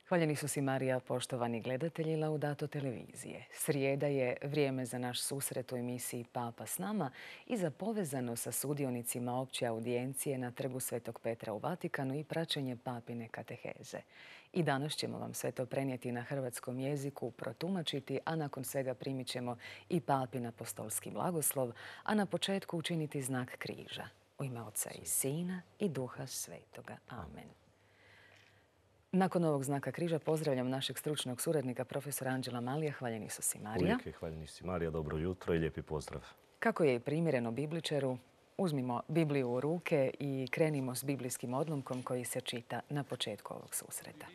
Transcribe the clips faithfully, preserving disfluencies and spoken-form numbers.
Hvaljeni su si Marija, poštovani gledatelji Laudato televizije. Srijeda je vrijeme za naš susret u emisiji Papa s nama i za povezano sa sudionicima opće audijencije na Trgu Svetog Petra u Vatikanu i praćenje papine kateheze. I danas ćemo vam sve to prenijeti na hrvatskom jeziku, protumačiti, a nakon svega primit ćemo i papin apostolski blagoslov, a na početku učiniti znak križa. U ime Oca i Sina i Duha Svetoga. Amen. Nakon ovog znaka križa pozdravljam našeg stručnog suradnika, profesora Anđela Malija. Hvaljeni su si Marija. Uvijek je hvaljeni si Marija. Dobro jutro i lijepi pozdrav. Kako je i primjereno bibličaru, uzmimo Bibliju u ruke i krenimo s biblijskim odlomkom koji se čita na početku ovog susreta.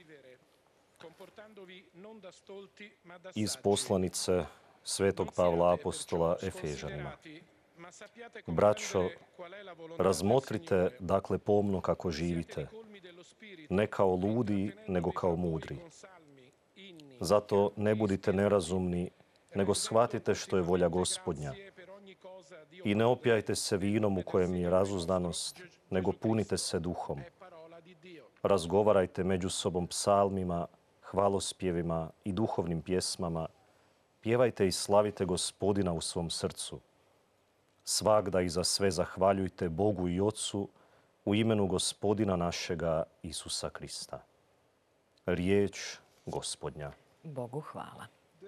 Iz poslanice Svetog Pavla apostola Efežanima. Braćo, razmotrite dakle pomno kako živite, ne kao ludi, nego kao mudri. Zato ne budite nerazumni, nego shvatite što je volja Gospodnja. I ne opijajte se vinom u kojem je razuzdanost, nego punite se duhom. Razgovarajte među sobom psalmima, hvalospjevima i duhovnim pjesmama. Pjevajte i slavite Gospodina u svom srcu. Svagda i za sve zahvaljujte Bogu i Ocu u imenu Gospodina našega Isusa Krista. Riječ Gospodnja. Bogu hvala.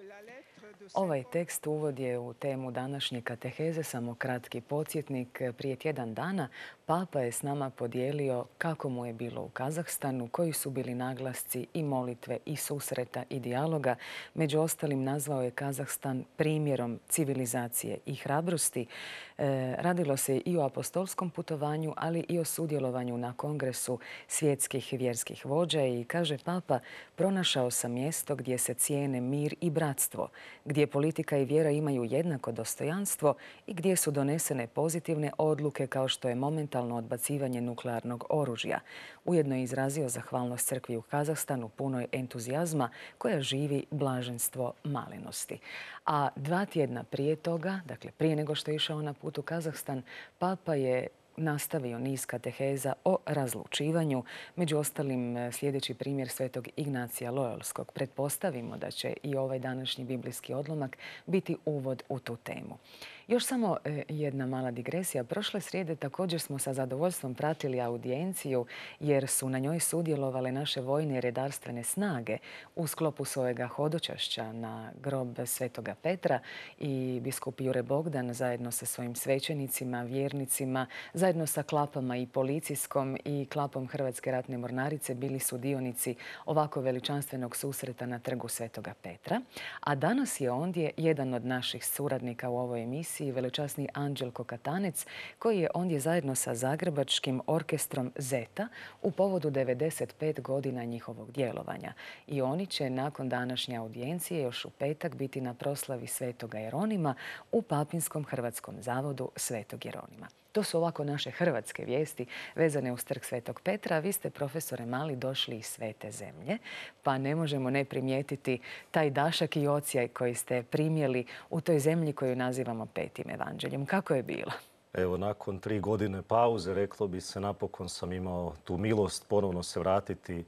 Ovaj tekst uvod je u temu današnje kateheze, samo kratki podsjetnik. Prije tjedan dana Papa je s nama podijelio kako mu je bilo u Kazahstanu, koji su bili naglasci i molitve i susreta i dijaloga. Među ostalim nazvao je Kazahstan primjerom civilizacije i hrabrosti. E, radilo se i o apostolskom putovanju, ali i o sudjelovanju na kongresu svjetskih vjerskih vođa i kaže Papa, pronašao sam mjesto gdje se cijene mir i bratstvo, gdje politika i vjera imaju jednako dostojanstvo i gdje su donesene pozitivne odluke kao što je momentalno odbacivanje nuklearnog oružja. Ujedno je izrazio zahvalnost crkvi u Kazahstanu punoj entuzijazma koja živi blaženstvo malenosti. A dva tjedna prije toga, dakle prije nego što je išao na put u Kazahstan, Papa je nastavio niz kateheza o razlučivanju. Među ostalim sljedeći primjer svetog Ignacija Loyolskog. Pretpostavimo da će i ovaj današnji biblijski odlomak biti uvod u tu temu. Još samo jedna mala digresija. Prošle srijede također smo sa zadovoljstvom pratili audijenciju jer su na njoj sudjelovale naše vojne i redarstvene snage u sklopu svojega hodočašća na grob Svetoga Petra i biskup Jure Bogdan zajedno sa svojim svećenicima, vjernicima, zajedno sa klapama i policijskom i klapom Hrvatske ratne mornarice bili su dionici ovako veličanstvenog susreta na Trgu Svetoga Petra. A danas je ondje jedan od naših suradnika u ovoj emisiji, velečasni Anđelko Katanec, koji je ondje zajedno sa Zagrebačkim orkestrom Zeta u povodu devedeset pet godina njihovog djelovanja. I oni će nakon današnje audijencije još u petak biti na proslavi Svetoga Jeronima u Papinskom hrvatskom zavodu Svetog Jeronima. To su ovako naše hrvatske vijesti vezane uz Trg Svetog Petra. Vi ste, profesore Mali, došli iz Svete zemlje, pa ne možemo ne primijetiti taj dašak i ocijaj koji ste primjeli u toj zemlji koju nazivamo Petim evanđeljem. Kako je bilo? Evo, nakon tri godine pauze, reklo bi se, napokon sam imao tu milost ponovno se vratiti,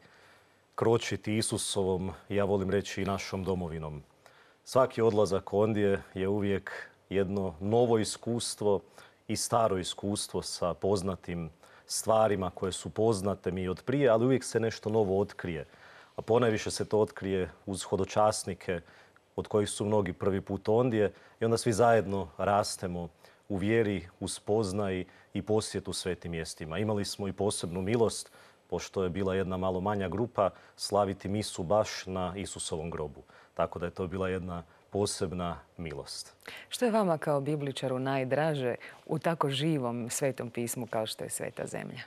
kročiti Isusovom, ja volim reći i našom domovinom. Svaki odlazak ondje je uvijek jedno novo iskustvo i staro iskustvo sa poznatim stvarima koje su poznate mi od prije, ali uvijek se nešto novo otkrije. A ponajviše se to otkrije uz hodočasnike od kojih su mnogi prvi put ondje i onda svi zajedno rastemo u vjeri, u spoznaji i posjetu svetim mjestima. Imali smo i posebnu milost, pošto je bila jedna malo manja grupa, slaviti misu baš na Isusovom grobu. Tako da je to bila jedna posebna milost. Što je vama kao bibličaru najdraže u tako živom svetom pismu kao što je Sveta zemlja?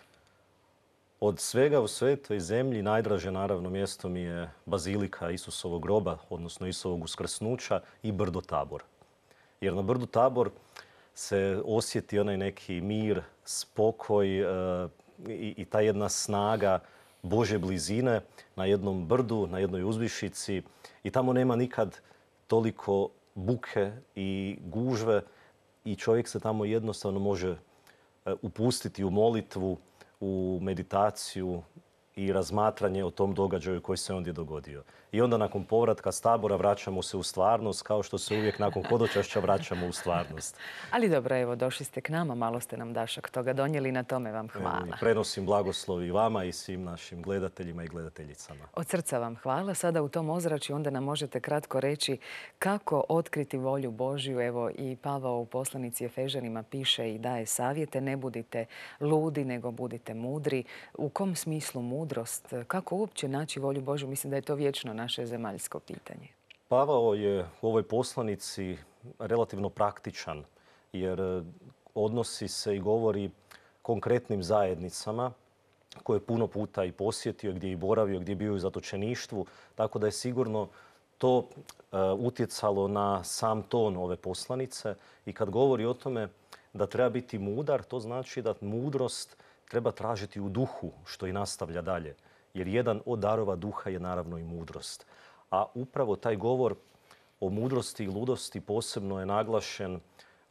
Od svega u Svetoj zemlji najdraže naravno mjesto mi je bazilika Isusovog groba, odnosno Isusovog uskrsnuća i brdo Tabor. Jer na brdu Tabor se osjeti onaj neki mir, spokoj e, i, i ta jedna snaga Božje blizine na jednom brdu, na jednoj uzvišici i tamo nema nikad toliko buke i gužve i čovjek se tamo jednostavno može upustiti u molitvu, u meditaciju i razmatranje o tom događaju koji se ondje dogodio. I onda nakon povratka s tabora vraćamo se u stvarnost, kao što se uvijek nakon hodočašća vraćamo u stvarnost. Ali dobro, evo, došli ste k nama, malo ste nam dašak toga donijeli, na tome vam hvala. Evo, prenosim blagoslov i vama i svim našim gledateljima i gledateljicama. Od srca vam hvala. Sada u tom ozračju onda nam možete kratko reći kako otkriti volju Božju. Evo i Pavao u poslanici Efežanima piše i daje savjete. Ne budite ludi, nego budite mudri. U kom smislu mudrost? Kako uopće naći volju Božju? Mislim da je to vječno naše zemaljsko pitanje. Pavao je u ovoj poslanici relativno praktičan, jer odnosi se i govori konkretnim zajednicama koje je puno puta i posjetio, gdje je i boravio, gdje je bio u zatočeništvu. Tako da je sigurno to uh, utjecalo na sam ton ove poslanice. I kad govori o tome da treba biti mudar, to znači da mudrost treba tražiti u duhu, što i nastavlja dalje. Jer jedan od darova duha je naravno i mudrost. A upravo taj govor o mudrosti i ludosti posebno je naglašen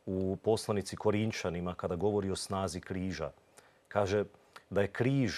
u poslanici Korinčanima kada govori o snazi križa. Kaže da je križ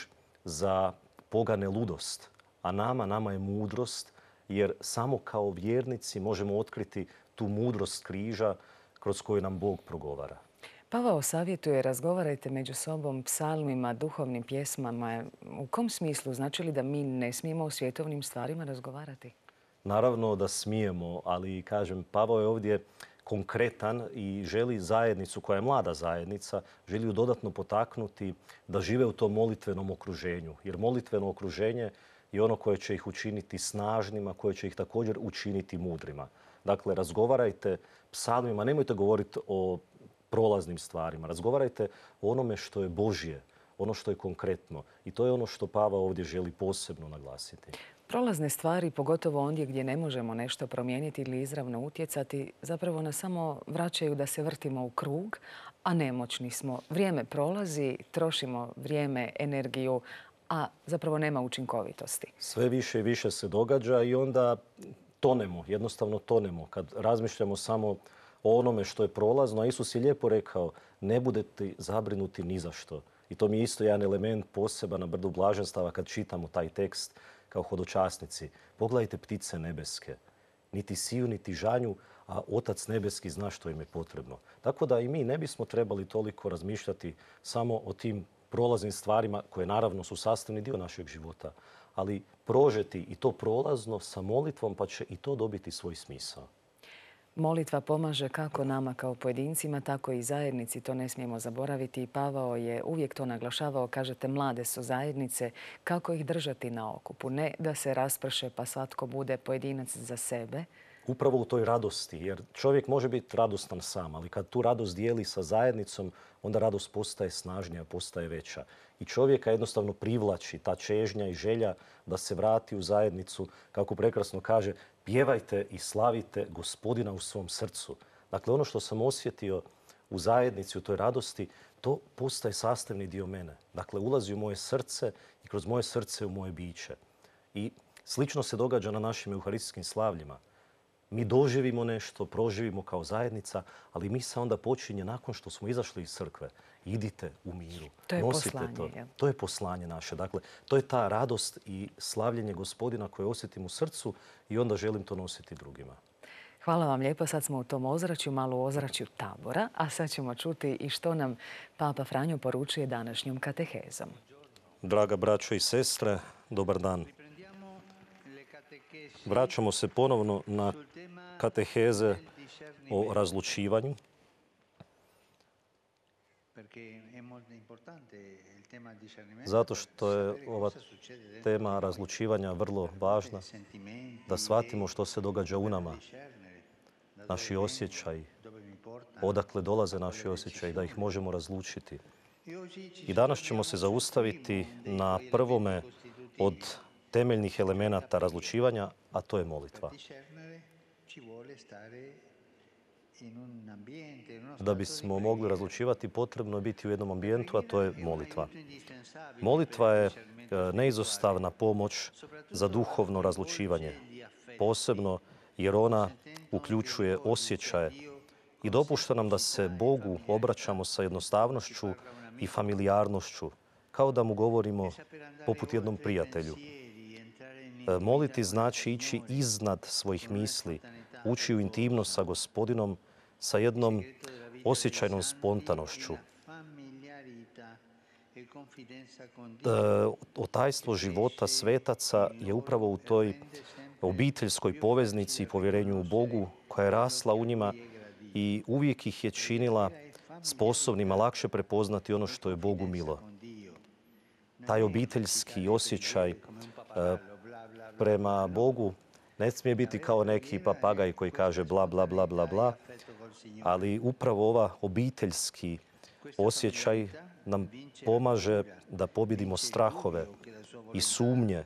za pogane ludost, a nama, nama je mudrost, jer samo kao vjernici možemo otkriti tu mudrost križa kroz koju nam Bog progovara. Pavao savjetuje, razgovarajte među sobom psalmima, duhovnim pjesmama. U kom smislu? Znači li da mi ne smijemo o svjetovnim stvarima razgovarati? Naravno da smijemo, ali kažem, Pavao je ovdje konkretan i želi zajednicu, koja je mlada zajednica, želi ju dodatno potaknuti da žive u tom molitvenom okruženju. Jer molitveno okruženje je ono koje će ih učiniti snažnima, koje će ih također učiniti mudrima. Dakle, razgovarajte psalmima, nemojte govoriti o prolaznim stvarima. Razgovarajte o onome što je Božje, ono što je konkretno. I to je ono što Pavao ovdje želi posebno naglasiti. Prolazne stvari, pogotovo ondje gdje ne možemo nešto promijeniti ili izravno utjecati, zapravo nas samo vraćaju da se vrtimo u krug, a nemoćni smo. Vrijeme prolazi, trošimo vrijeme, energiju, a zapravo nema učinkovitosti. Sve više i više se događa i onda tonemo, jednostavno tonemo. Kad razmišljamo samo o onome što je prolazno, a Isus je lijepo rekao, ne budete zabrinuti ni za što. I to mi je isto jedan element poseban na brdu blaženstava kad čitamo taj tekst kao hodočasnici. Pogledajte ptice nebeske. Niti siju, niti žanju, a Otac nebeski zna što im je potrebno. Tako da i mi ne bismo trebali toliko razmišljati samo o tim prolaznim stvarima koje naravno su sastavni dio našeg života, ali prožeti i to prolazno sa molitvom, pa će i to dobiti svoj smisao. Molitva pomaže kako nama kao pojedincima, tako i zajednici. To ne smijemo zaboraviti. I Pavao je uvijek to naglašavao. Kažete, mlade su zajednice. Kako ih držati na okupu? Ne da se rasprše pa svatko bude pojedinac za sebe. Upravo u toj radosti. Jer čovjek može biti radostan sam, ali kad tu radost dijeli sa zajednicom, onda radost postaje snažnija, postaje veća. I čovjeka jednostavno privlači ta čežnja i želja da se vrati u zajednicu, kako prekrasno kaže, pjevajte i slavite Gospodina u svom srcu. Dakle, ono što sam osjetio u zajednici, u toj radosti, to postaje sastavni dio mene. Dakle, ulazi u moje srce i kroz moje srce u moje biće. I slično se događa na našim euharistijskim slavljima. Mi doživimo nešto, proživimo kao zajednica, ali mi se onda počinje nakon što smo izašli iz crkve. Idite u miru, to je nosite poslanje, to. Je. To je poslanje naše. Dakle, to je ta radost i slavljenje Gospodina koje osjetim u srcu i onda želim to nositi drugima. Hvala vam lijepo. Sad smo u tom ozračju, malo u ozračju tabora, a sad ćemo čuti i što nam Papa Franjo poručuje današnjom katehezom. Draga braćo i sestre, dobar dan. Vraćamo se ponovno na kateheze o razlučivanju. Zato što je ova tema razlučivanja vrlo važna, da shvatimo što se događa u nama, naši osjećaji, odakle dolaze naši osjećaji, da ih možemo razlučiti. I danas ćemo se zaustaviti na prvome od temeljnih elemenata razlučivanja, a to je molitva. Da bismo mogli razlučivati, potrebno je biti u jednom ambijentu, a to je molitva. Molitva je neizostavna pomoć za duhovno razlučivanje, posebno jer ona uključuje osjećaje i dopušta nam da se Bogu obraćamo sa jednostavnošću i familijarnošću, kao da mu govorimo poput jednom prijatelju. Moliti znači ići iznad svojih misli, ući u intimnost sa Gospodinom sa jednom osjećajnom spontanošću. Otajstvo života svetaca je upravo u toj obiteljskoj poveznici i povjerenju u Bogu koja je rasla u njima i uvijek ih je činila sposobnima lakše prepoznati ono što je Bogu milo. Taj obiteljski osjećaj prema Bogu ne smije biti kao neki papagaj koji kaže bla, bla, bla, bla, bla, ali upravo ova obiteljski osjećaj nam pomaže da pobjedimo strahove i sumnje,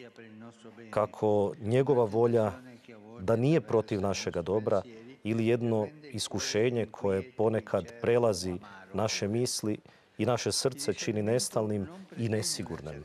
kako njegova volja da nije protiv našega dobra ili jedno iskušenje koje ponekad prelazi naše misli i naše srce čini nestalnim i nesigurnim.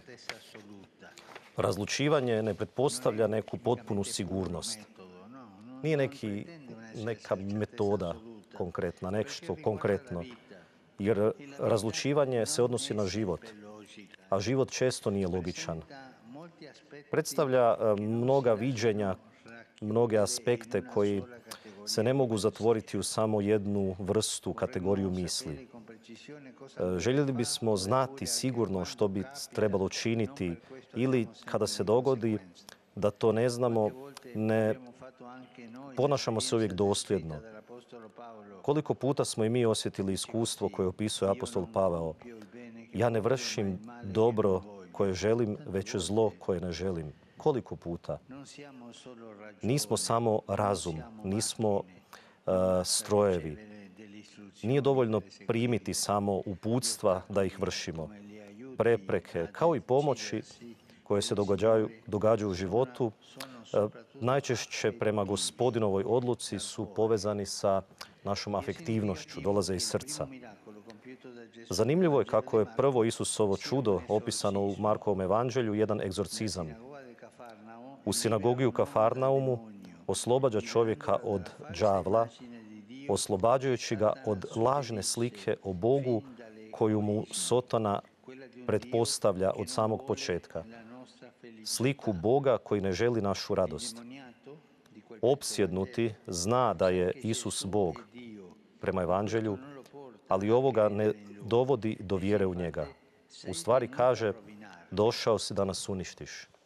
Razlučivanje ne pretpostavlja neku potpunu sigurnost. Nije neki, neka metoda konkretna, nešto konkretno. Jer razlučivanje se odnosi na život, a život često nije logičan. Predstavlja mnoga viđenja, mnoge aspekte koji se ne mogu zatvoriti u samo jednu vrstu, kategoriju misli. Željeli bismo znati sigurno što bi trebalo činiti ili kada se dogodi da to ne znamo, ne ponašamo se uvijek dosljedno. Koliko puta smo i mi osjetili iskustvo koje opisuje apostol Pavao. Ja ne vršim dobro koje želim, već zlo koje ne želim. Koliko puta? Nismo samo razum, nismo uh, strojevi. Nije dovoljno primiti samo uputstva da ih vršimo. Prepreke, kao i pomoći koje se događaju, događaju u životu, uh, najčešće prema Gospodinovoj odluci su povezani sa našom afektivnošću, dolaze iz srca. Zanimljivo je kako je prvo Isusovo čudo opisano u Markovom evanđelju, jedan egzorcizam. U sinagogi u Kafarnaumu oslobađa čovjeka od đavla, oslobađajući ga od lažne slike o Bogu koju mu Sotona pretpostavlja od samog početka. Sliku Boga koji ne želi našu radost. Opsjednuti zna da je Isus Bog prema evanđelju, ali ovoga ne dovodi do vjere u njega. U stvari kaže, došao si da nas uništiš.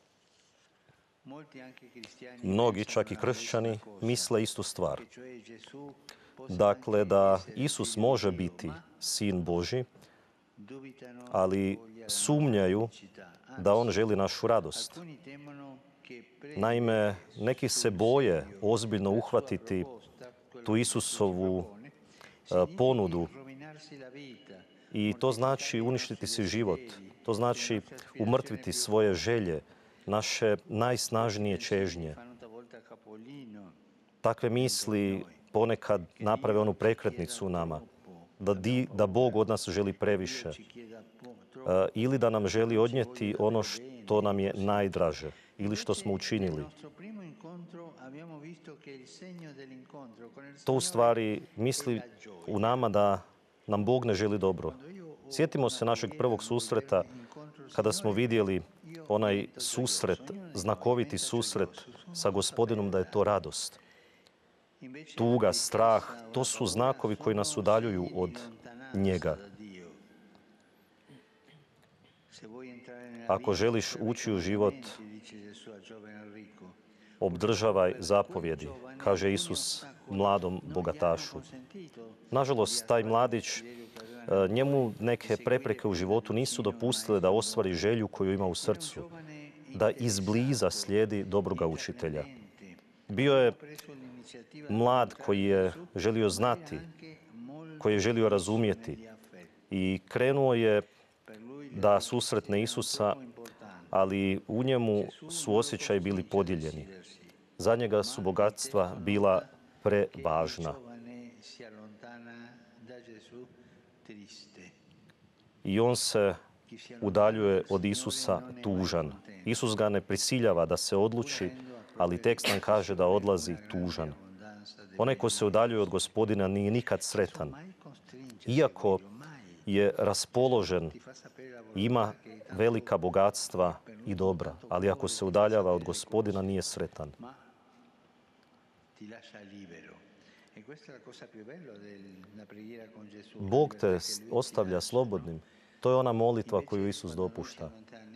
Mnogi, čak i kršćani, misle istu stvar. Dakle, da Isus može biti sin Božji, ali sumnjaju da on želi našu radost. Naime, neki se boje ozbiljno uhvatiti tu Isusovu ponudu i to znači uništiti si život. To znači umrtviti svoje želje, naše najsnažnije čežnje. Takve misli ponekad naprave onu prekretnicu u nama, da, di, da Bog od nas želi previše ili da nam želi odnijeti ono što nam je najdraže ili što smo učinili. To u stvari misli u nama da nam Bog ne želi dobro. Sjetimo se našeg prvog susreta kada smo vidjeli onaj susret, znakoviti susret sa Gospodinom, da je to radost. Tuga, strah, to su znakovi koji nas udaljuju od njega. Ako želiš ući u život, obdržavaj zapovjedi, kaže Isus mladom bogatašu. Nažalost, taj mladić, njemu neke prepreke u životu nisu dopustile da ostvari želju koju ima u srcu, da izbliza slijedi dobroga učitelja. Bio je mlad koji je želio znati, koji je želio razumjeti i krenuo je da susretne Isusa, ali u njemu su osjećaji bili podijeljeni. Za njega su bogatstva bila prevažna. I on se udaljuje od Isusa tužan. Isus ga ne prisiljava da se odluči, ali tekst nam kaže da odlazi tužan. Onaj ko se udaljuje od Gospodina nije nikad sretan. Iako je raspoložen, ima velika bogatstva i dobra, ali ako se udaljava od Gospodina, nije sretan. Bog te ostavlja slobodnim. To je ona molitva koju Isus dopušta.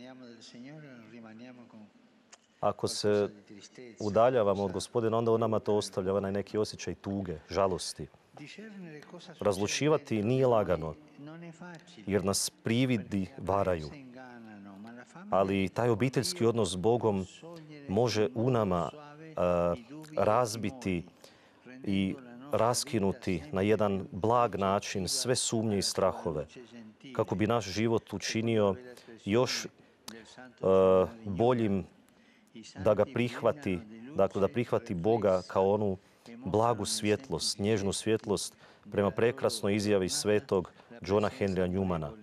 Ako se udaljavamo od Gospodina, onda on nama to ostavlja onaj neki osjećaj tuge, žalosti. Razlučivati nije lagano, jer nas prividi varaju. Ali taj obiteljski odnos s Bogom može u nama a, razbiti i raskinuti na jedan blag način sve sumnje i strahove, kako bi naš život učinio još a, boljim, da ga prihvati, dakle da prihvati Boga kao onu blagu svjetlost, nježnu svjetlost prema prekrasnoj izjavi svetog Johna Henrya Newmana.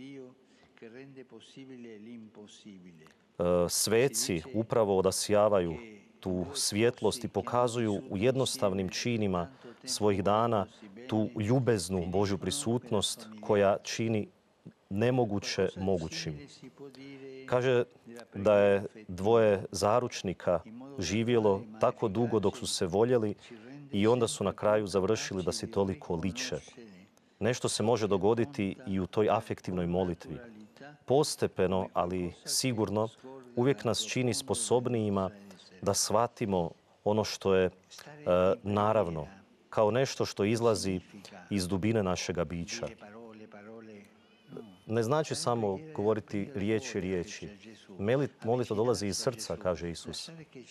Sveci upravo odasjavaju tu svjetlost i pokazuju u jednostavnim činima svojih dana tu ljubeznu Božju prisutnost koja čini nemoguće mogućim. Kaže da je dvoje zaručnika živjelo tako dugo dok su se voljeli i onda su na kraju završili da si toliko liče. Nešto se može dogoditi i u toj afektivnoj molitvi. Postepeno, ali sigurno, uvijek nas čini sposobnijima da shvatimo ono što je e, naravno, kao nešto što izlazi iz dubine našega bića. Ne znači samo govoriti riječi riječi. Molitva dolazi iz srca, kaže Isus.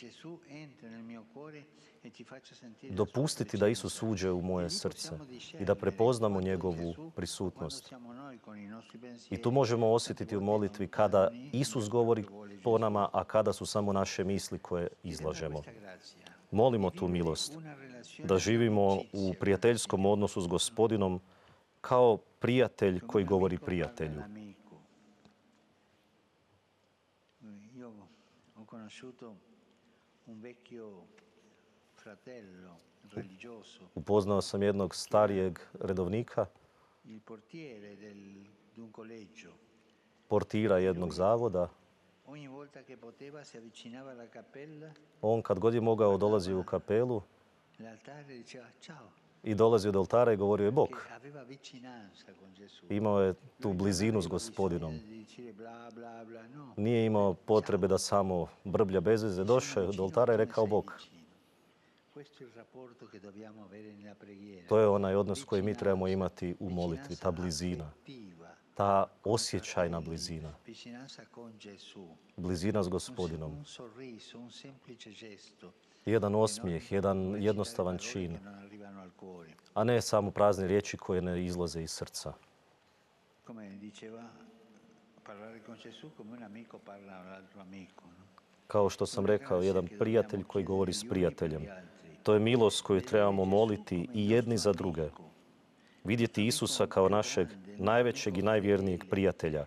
Dopustiti da Isus uđe u moje srce i da prepoznamo njegovu prisutnost. I tu možemo osjetiti u molitvi kada Isus govori po nama, a kada su samo naše misli koje izlažemo. Molimo tu milost da živimo u prijateljskom odnosu s Gospodinom kao prijatelj koji govori prijatelju. Upoznao sam jednog starijeg redovnika, portira jednog zavoda. On kad god je mogao dolazi u kapelu i dolazi od oltara i govorio je Bog. Imao je tu blizinu s Gospodinom. Nije imao potrebe da samo brblja bez veze. Došao je od oltara i rekao Bog. To je onaj odnos koji mi trebamo imati u molitvi, ta blizina. Ta osjećajna blizina. Blizina s Gospodinom. Jedan osmijeh, jedan jednostavan čin, a ne samo prazne riječi koje ne izlaze iz srca. Kao što sam rekao, jedan prijatelj koji govori s prijateljem. To je milost koju trebamo moliti i jedni za druge. Vidjeti Isusa kao našeg najvećeg i najvjernijeg prijatelja,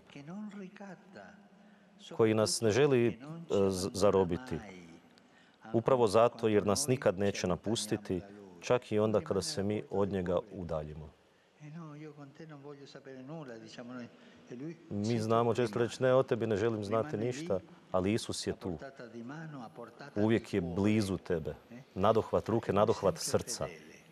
koji nas ne želi zarobiti. Upravo zato jer nas nikad neće napustiti, čak i onda kada se mi od njega udaljimo. Mi znamo često reći, ne, o tebi ne želim znati ništa, ali Isus je tu. Uvijek je blizu tebe. Nadohvat ruke, nadohvat srca.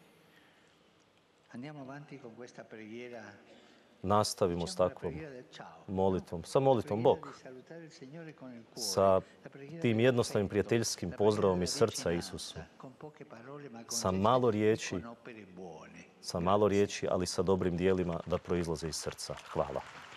Nastavimo s takvom molitvom. Sa molitvom Bog. Sa tim jednostavnim prijateljskim pozdravom iz srca Isusu. Sa malo riječi, sa malo riječi, ali sa dobrim dijelima da proizlaze iz srca. Hvala.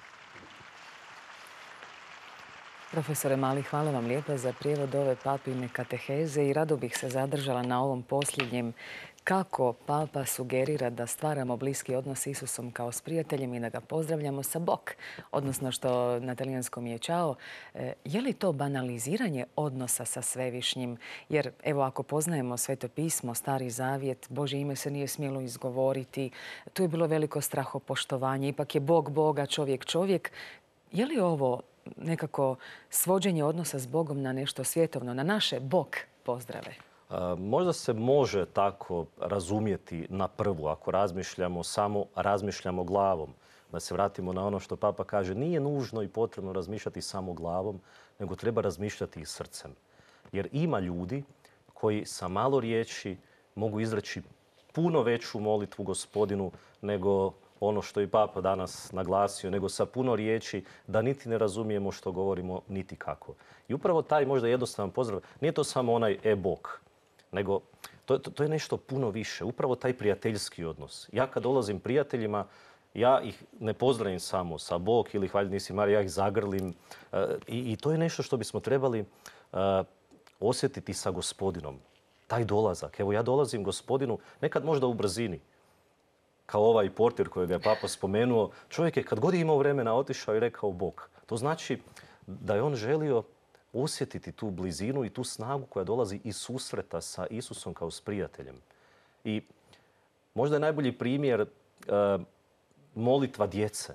Profesore Mali, hvala vam lijepa za prijevod ove papine kateheze i rado bih se zadržala na ovom posljednjem kako papa sugerira da stvaramo bliski odnos s Isusom kao s prijateljem i da ga pozdravljamo sa Bog, odnosno što na talijanskom je čao. Je li to banaliziranje odnosa sa Svevišnjim? Jer evo ako poznajemo Sveto pismo, Stari zavjet, Božje ime se nije smjelo izgovoriti, tu je bilo veliko strahopoštovanje, ipak je Bog Boga, čovjek čovjek. Je li ovo nekako svođenje odnosa s Bogom na nešto svjetovno, na naše Bog pozdrave? Možda se može tako razumjeti na prvu, ako razmišljamo samo razmišljamo glavom. Da se vratimo na ono što Papa kaže, nije nužno i potrebno razmišljati samo glavom, nego treba razmišljati i srcem. Jer ima ljudi koji sa malo riječi mogu izreći puno veću molitvu Gospodinu nego ono što je Papa danas naglasio, nego sa puno riječi da niti ne razumijemo što govorimo, niti kako. I upravo taj možda jednostavan pozdrav, nije to samo onaj e Bog, nego to, to, to je nešto puno više. Upravo taj prijateljski odnos. Ja kad dolazim prijateljima, ja ih ne pozdravim samo sa Bog ili hvaljeni si Marija, ja ih zagrlim. E, i, I to je nešto što bismo trebali e, osjetiti sa Gospodinom. Taj dolazak. Evo ja dolazim Gospodinu nekad možda u brzini. Kao ovaj portir kojeg je Papa spomenuo. Čovjek je kad god je imao vremena otišao i rekao Bog. To znači da je on želio osjetiti tu blizinu i tu snagu koja dolazi iz susreta sa Isusom kao s prijateljem. I možda je najbolji primjer e, molitva djece.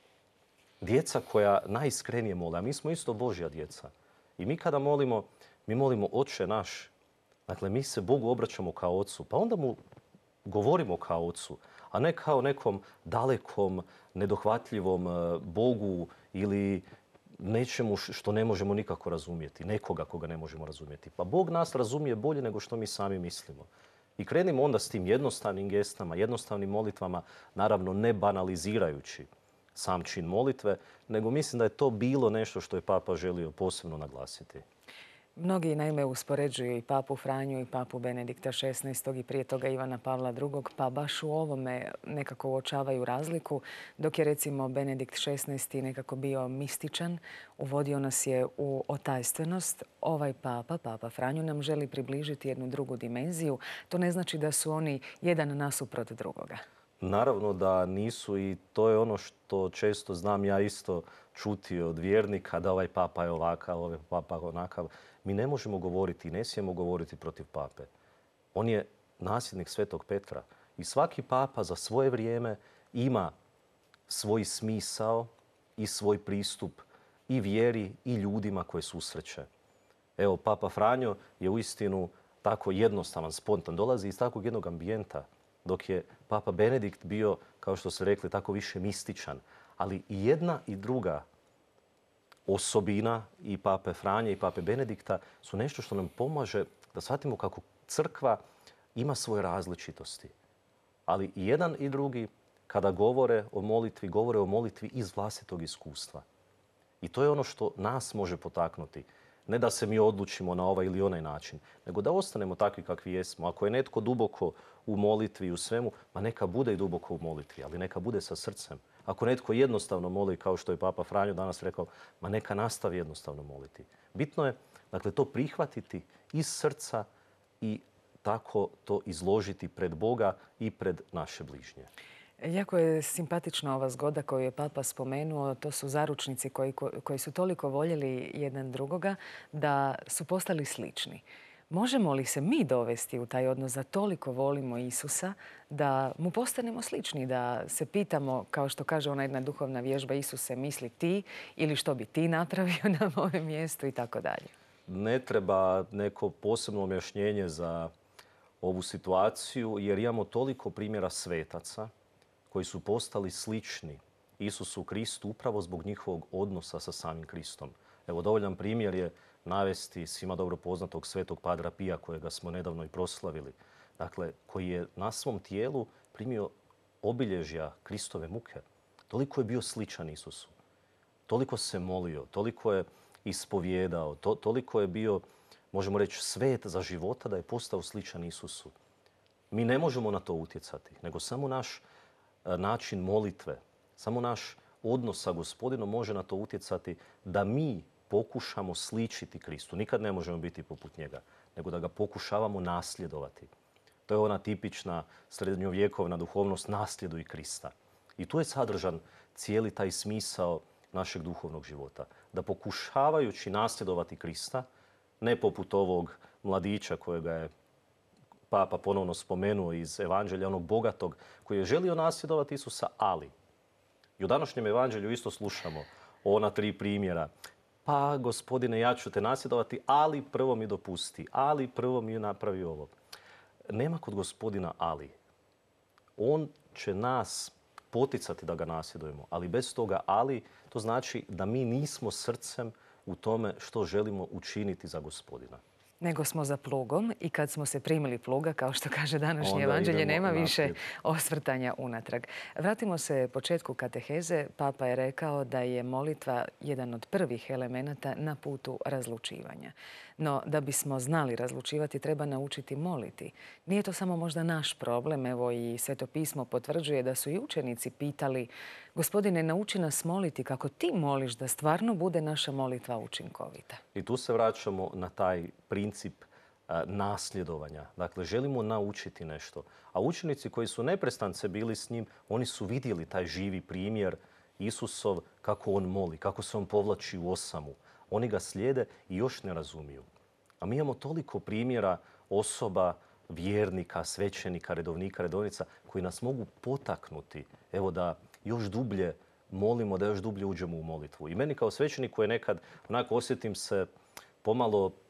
Djeca koja najiskrenije mole, a mi smo isto Božja djeca. I mi kada molimo, mi molimo Oče naš. Dakle, mi se Bogu obraćamo kao Ocu, pa onda mu govorimo kao Ocu, a ne kao nekom dalekom, nedohvatljivom Bogu ili nečemu što ne možemo nikako razumjeti, nekoga koga ne možemo razumjeti. Pa Bog nas razumije bolje nego što mi sami mislimo. I krenimo onda s tim jednostavnim gestama, jednostavnim molitvama, naravno ne banalizirajući sam čin molitve, nego mislim da je to bilo nešto što je Papa želio posebno naglasiti. Mnogi naime uspoređuju i Papu Franju i Papu Benedikta šesnaestog i prije toga Ivana Pavla drugog, pa baš u ovome nekako uočavaju razliku. Dok je recimo Benedikt šesnaesti nekako bio mističan, uvodio nas je u otajstvenost, ovaj Papa, Papa Franju, nam želi približiti jednu drugu dimenziju. To ne znači da su oni jedan nasuprot drugoga. Naravno da nisu i to je ono što često znam ja isto čuti od vjernika, da ovaj Papa je ovakav, ovaj Papa je onakav. Mi ne možemo govoriti i ne smijemo govoriti protiv Pape. On je nasljednik Svetog Petra i svaki Papa za svoje vrijeme ima svoj smisao i svoj pristup i vjeri i ljudima koje susreće. Evo, Papa Franjo je uistinu tako jednostavan, spontan, dolazi iz takvog jednog ambijenta, dok je Papa Benedikt bio, kao što ste rekli, tako više mističan. Ali i jedna i druga osobina i Pape Franje i Pape Benedikta su nešto što nam pomaže da shvatimo kako crkva ima svoje različitosti. Ali i jedan i drugi kada govore o molitvi, govore o molitvi iz vlastitog iskustva. I to je ono što nas može potaknuti. Ne da se mi odlučimo na ovaj ili onaj način, nego da ostanemo takvi kakvi jesmo. Ako je netko duboko u molitvi i u svemu, ma neka bude i duboko u molitvi, ali neka bude sa srcem. Ako netko jednostavno moli, kao što je Papa Franjo danas rekao, ma neka nastavi jednostavno moliti. Bitno je, dakle, to prihvatiti iz srca i tako to izložiti pred Boga i pred naše bližnje. Jako je simpatična ova zgoda koju je Papa spomenuo. To su zaručnici koji, koji su toliko voljeli jedan drugoga da su postali slični. Možemo li se mi dovesti u taj odnos da toliko volimo Isusa, da mu postanemo slični, da se pitamo, kao što kaže ona jedna duhovna vježba, Isuse, misli ti ili što bi ti napravio na mojem mjestu i tako dalje? Ne treba neko posebno objašnjenje za ovu situaciju, jer imamo toliko primjera svetaca koji su postali slični Isusu Kristu upravo zbog njihovog odnosa sa samim Kristom. Evo, dovoljan primjer je navesti svima dobro poznatog svetog Padra Pija, kojega smo nedavno i proslavili. Dakle, koji je na svom tijelu primio obilježja Kristove muke. Toliko je bio sličan Isusu. Toliko se molio, toliko je ispovjedao, to, toliko je bio, možemo reći, svet za života da je postao sličan Isusu. Mi ne možemo na to utjecati, nego samo naš način molitve, samo naš odnos sa Gospodinom može na to utjecati da mi pokušamo sličiti Kristu. Nikad ne možemo biti poput njega, nego da ga pokušavamo nasljedovati. To je ona tipična srednjovjekovna duhovnost, nasljeduj Krista. I tu je sadržan cijeli taj smisao našeg duhovnog života. Da pokušavajući nasljedovati Krista, ne poput ovog mladića kojega je Papa ponovno spomenuo iz evanđelja, onog bogatog koji je želio nasljedovati Isusa, ali. I u današnjem evanđelju isto slušamo ona tri primjera. Pa, Gospodine, ja ću te nasljedovati, ali prvo mi dopusti, ali prvo mi napravi ovo. Nema kod Gospodina ali. On će nas poticati da ga nasljedujemo. Ali bez toga ali, to znači da mi nismo srcem u tome što želimo učiniti za Gospodina. Nego smo za plugom i kad smo se primili pluga, kao što kaže današnje Onda evanđelje, idemo nema više naprijed. osvrtanja unatrag. Vratimo se početku kateheze. Papa je rekao da je molitva jedan od prvih elemenata na putu razlučivanja. No, da bismo znali razlučivati, treba naučiti moliti. Nije to samo možda naš problem. Evo i Sveto pismo potvrđuje da su i učenici pitali: Gospodine, nauči nas moliti kako ti moliš da stvarno bude naša molitva učinkovita. I tu se vraćamo na taj princip a, nasljedovanja. Dakle, želimo naučiti nešto. A učenici koji su neprestance bili s njim, oni su vidjeli taj živi primjer Isusov, kako on moli, kako se on povlači u osamu. Oni ga slijede i još ne razumiju. A mi imamo toliko primjera osoba, vjernika, svećenika, redovnika, redovnica, koji nas mogu potaknuti, evo, da još dublje molimo, da još dublje uđemo u molitvu. I meni kao svećeniku je nekad, onako osjetim se pomalo uh,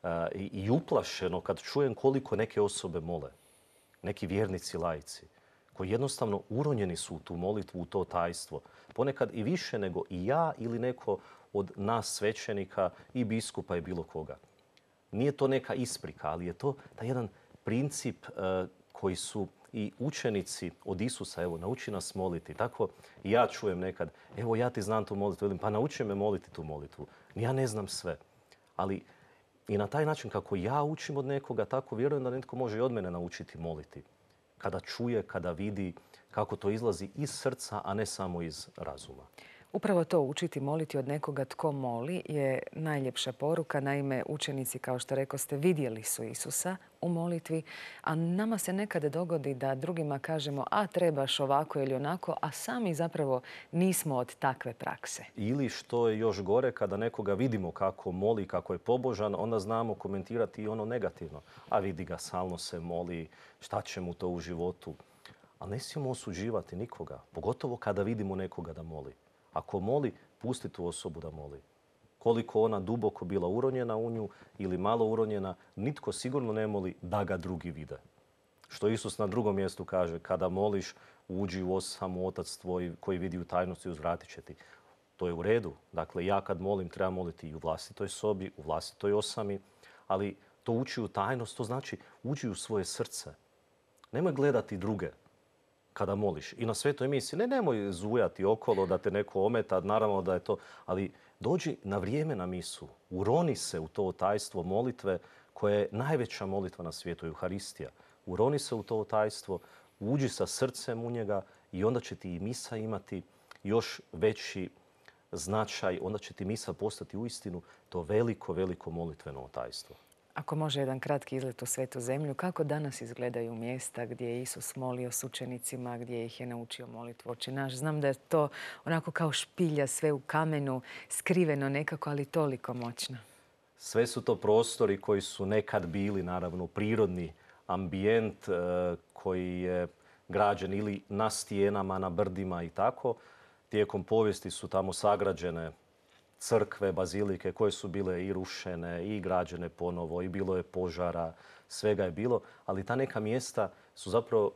i uplašeno kad čujem koliko neke osobe mole. Neki vjernici, laici, koji jednostavno uronjeni su u tu molitvu, u to tajstvo. Ponekad i više nego i ja ili neko od nas svećenika i biskupa i bilo koga. Nije to neka isprika, ali je to taj jedan princip uh, koji su i učenici od Isusa, evo, nauči nas moliti. Tako i ja čujem nekad, evo, ja ti znam tu molitvu, velim, pa nauči me moliti tu molitvu. Ja ne znam sve, ali i na taj način kako ja učim od nekoga, tako vjerujem da netko može i od mene naučiti moliti. Kada čuje, kada vidi kako to izlazi iz srca, a ne samo iz razuma. Upravo to, učiti moliti od nekoga tko moli, je najljepša poruka. Naime, učenici, kao što rekoste, vidjeli su Isusa u molitvi, a nama se nekada dogodi da drugima kažemo: a trebaš ovako ili onako, a sami zapravo nismo od takve prakse. Ili što je još gore, kada nekoga vidimo kako moli, kako je pobožan, onda znamo komentirati i ono negativno. A vidi ga, stalno se moli, šta će mu to u životu. Ali ne smijemo osuđivati nikoga, pogotovo kada vidimo nekoga da moli. Ako moli, pusti tu osobu da moli. Koliko ona duboko bila uronjena u nju ili malo uronjena, nitko sigurno ne moli da ga drugi vide. Što Isus na drugom mjestu kaže: kada moliš, uđi u osamu, Otac tvoj koji vidi u tajnosti, uzvratit će ti. To je u redu. Dakle, ja kad molim, treba moliti i u vlastitoj sobi, u vlastitoj osami, ali to ući u tajnost, to znači uđi u svoje srce. Nemoj gledati druge kada moliš. I na svetoj misiji, ne, nemoj zujati okolo da te neko ometa, naravno da je to, ali dođi na vrijeme na misu, uroni se u to tajstvo molitve koje je najveća molitva na svijetu, Euharistija. Uroni se u to tajstvo, uđi sa srcem u njega i onda će ti i misa imati još veći značaj, onda će ti misa postati uistinu to veliko, veliko molitveno tajstvo. Ako može jedan kratki izlet u Svetu zemlju, kako danas izgledaju mjesta gdje je Isus molio s učenicima, gdje ih je naučio molitvu Oče naš? Znam da je to onako kao špilja, sve u kamenu, skriveno nekako, ali toliko moćno. Sve su to prostori koji su nekad bili, naravno, prirodni ambijent koji je građen ili na stijenama, na brdima i tako. Tijekom povijesti su tamo sagrađene crkve, bazilike koje su bile i rušene i građene ponovo, i bilo je požara, svega je bilo, ali ta neka mjesta su zapravo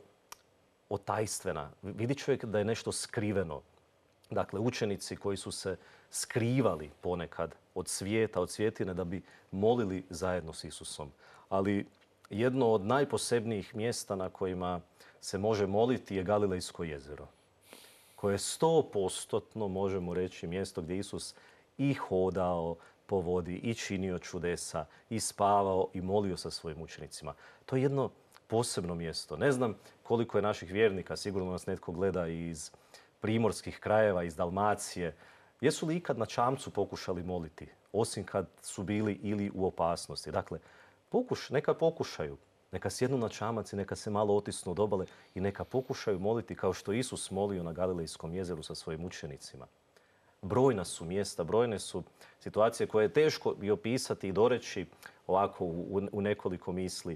otajstvena. Vidi čovjek da je nešto skriveno. Dakle, učenici koji su se skrivali ponekad od svijeta, od svjetine, da bi molili zajedno s Isusom. Ali jedno od najposebnijih mjesta na kojima se može moliti je Galilejsko jezero, koje je stopostotno, možemo reći, mjesto gdje Isus i hodao po vodi, i činio čudesa, i spavao i molio sa svojim učenicima. To je jedno posebno mjesto. Ne znam koliko je naših vjernika, sigurno nas netko gleda iz primorskih krajeva, iz Dalmacije. Jesu li ikad na čamcu pokušali moliti, osim kad su bili ili u opasnosti? Dakle, pokuš, neka pokušaju. Neka sjednu na čamac i neka se malo otisnu od obale i neka pokušaju moliti kao što Isus molio na Galilejskom jezeru sa svojim učenicima. Brojna su mjesta, brojne su situacije koje je teško i opisati i doreći ovako u, u nekoliko misli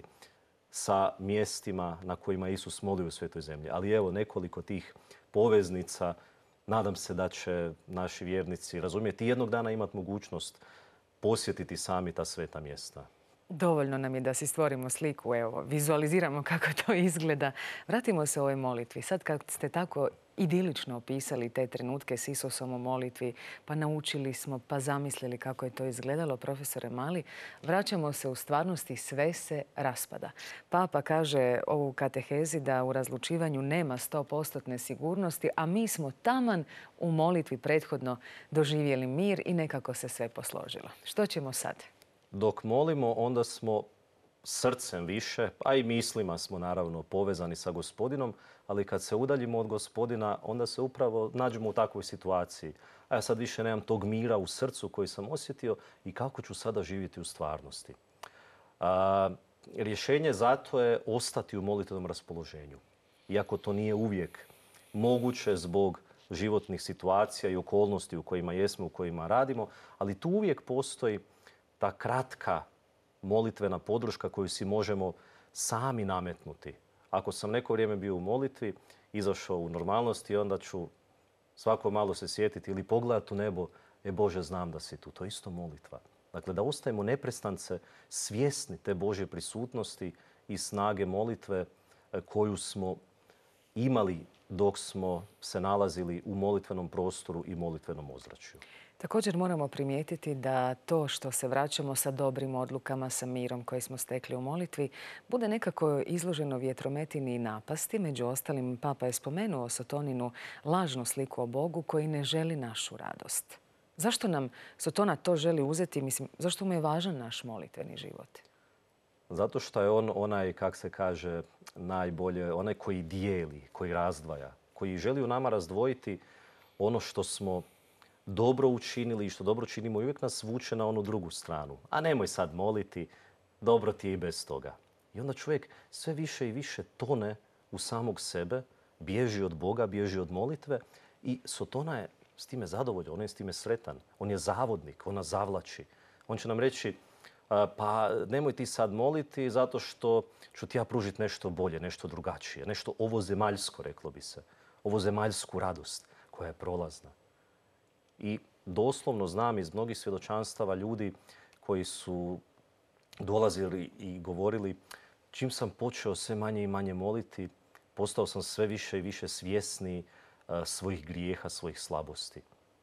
sa mjestima na kojima Isus molio u Svetoj zemlji. Ali evo nekoliko tih poveznica. Nadam se da će naši vjernici razumjeti i jednog dana imati mogućnost posjetiti sami ta sveta mjesta. Dovoljno nam je da si stvorimo sliku, evo, vizualiziramo kako to izgleda. Vratimo se ovoj molitvi. Sad kad ste tako idilično opisali te trenutke s Isusom u molitvi, pa naučili smo, pa zamislili kako je to izgledalo, profesore Mali, vraćamo se u stvarnosti, sve se raspada. Papa kaže ovu katehezi da u razlučivanju nema sto posto sigurnosti, a mi smo taman u molitvi prethodno doživjeli mir i nekako se sve posložilo. Što ćemo sad? Dok molimo, onda smo srcem više, a i mislima smo naravno povezani sa Gospodinom, ali kad se udaljimo od Gospodina, onda se upravo nađemo u takvoj situaciji. A ja sad više nemam tog mira u srcu koji sam osjetio i kako ću sada živjeti u stvarnosti. A, rješenje zato je ostati u molitvenom raspoloženju. Iako to nije uvijek moguće zbog životnih situacija i okolnosti u kojima jesmo, u kojima radimo, ali tu uvijek postoji ta kratka molitvena podrška koju si možemo sami nametnuti. Ako sam neko vrijeme bio u molitvi, izašao u normalnosti, onda ću svako malo se sjetiti ili pogledati u nebo, e Bože, znam da si tu. To je isto molitva. Dakle, da ostajemo neprestance svjesni te Božje prisutnosti i snage molitve koju smo imali dok smo se nalazili u molitvenom prostoru i molitvenom ozračju. Također moramo primijetiti da to što se vraćamo sa dobrim odlukama, sa mirom koji smo stekli u molitvi, bude nekako izloženo vjetrometini i napasti. Među ostalim, Papa je spomenuo Sotoninu lažnu sliku o Bogu koji ne želi našu radost. Zašto nam Sotona to želi uzeti? Mislim, zašto mu je važan naš molitveni život? Zato što je on onaj, kak se kaže, najbolje, onaj koji dijeli, koji razdvaja, koji želi u nama razdvojiti ono što smo dobro učinili i što dobro činimo i uvijek nas vuče na onu drugu stranu. A nemoj sad moliti, dobro ti je i bez toga. I onda čovjek sve više i više tone u samog sebe, bježi od Boga, bježi od molitve i Sotona je s time zadovoljan, on je s time sretan. On je zavodnik, on nas zavlači. On će nam reći, pa nemoj ti sad moliti zato što ću ti ja pružiti nešto bolje, nešto drugačije, nešto ovozemaljsko, reklo bi se. Ovozemaljsku radost koja je prolazna. I doslovno znam iz mnogih svjedočanstava ljudi koji su dolazili i govorili čim sam počeo sve manje i manje moliti, postao sam sve više i više svjesni svojih grijeha, svojih slabosti.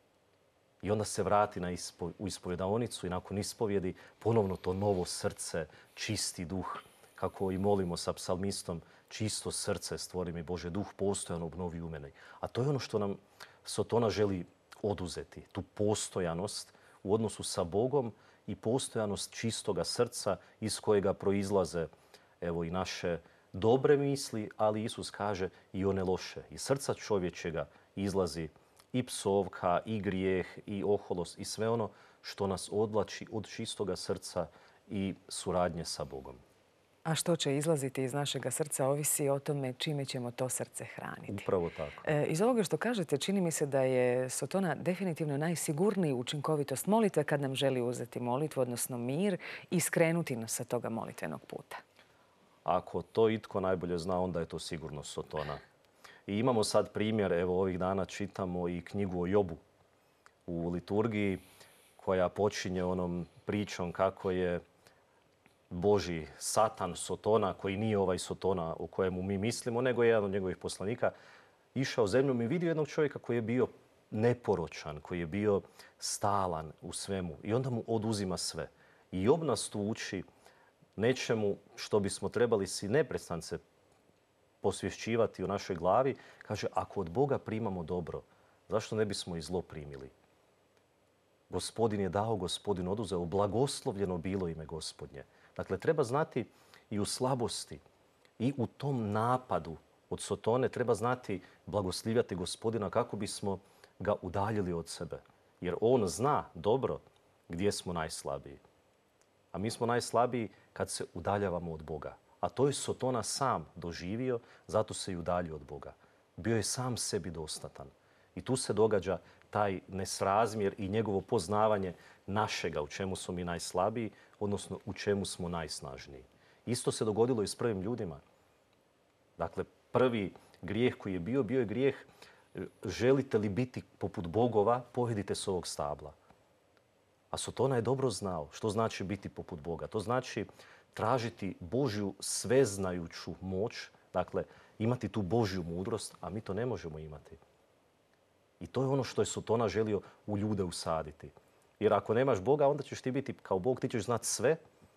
I onda se vrati na ispo, u ispovjedaonicu i nakon ispovjedi ponovno to novo srce, čisti duh, kako i molimo sa psalmistom, čisto srce stvori mi Bože, duh postojan obnovi u mene. A to je ono što nam Sotona želi oduzeti, tu postojanost u odnosu sa Bogom i postojanost čistoga srca iz kojega proizlaze evo i naše dobre misli, ali Isus kaže i one loše. Iz srca čovječega izlazi i psovka, i grijeh, i oholost, i sve ono što nas odvlači od čistoga srca i suradnje sa Bogom. A što će izlaziti iz našega srca ovisi o tome čime ćemo to srce hraniti. Upravo tako. E, iz ovoga što kažete, čini mi se da je Sotona definitivno najsigurniji učinkovitost molitve kad nam želi uzeti molitvu, odnosno mir, i skrenuti nas sa toga molitvenog puta. Ako to itko najbolje zna, onda je to sigurno Sotona. I imamo sad primjer, evo ovih dana čitamo i knjigu o Jobu u liturgiji koja počinje onom pričom kako je Boži Satan, Sotona, koji nije ovaj Sotona o kojemu mi mislimo, nego je jedan od njegovih poslanika, išao zemljom i vidio jednog čovjeka koji je bio neporočan, koji je bio stalan u svemu i onda mu oduzima sve. I Job nas tu uči nečemu što bismo trebali si neprestance posvješćivati u našoj glavi. Kaže, ako od Boga primamo dobro, zašto ne bismo i zlo primili? Gospodin je dao, Gospodin oduzeo, blagoslovljeno bilo ime Gospodnje. Dakle, treba znati i u slabosti i u tom napadu od Sotone treba znati blagoslivljati Gospodina kako bismo ga udaljili od sebe. Jer on zna dobro gdje smo najslabiji. A mi smo najslabiji kad se udaljavamo od Boga. A to je Sotona sam doživio, zato se i udaljio od Boga. Bio je sam sebi dostatan. I tu se događa taj nesrazmjer i njegovo poznavanje našega, u čemu smo mi najslabiji, odnosno u čemu smo najsnažniji. Isto se dogodilo i s prvim ljudima. Dakle, prvi grijeh koji je bio, bio je grijeh želite li biti poput bogova, pojedite s ovog stabla. A Sotona je dobro znao što znači biti poput Boga. To znači tražiti Božju sveznajuću moć, dakle imati tu Božju mudrost, a mi to ne možemo imati. I to je ono što je Sotona želio u ljude usaditi. Jer ako nemaš Boga, onda ćeš ti biti kao Bog, ti ćeš znati sve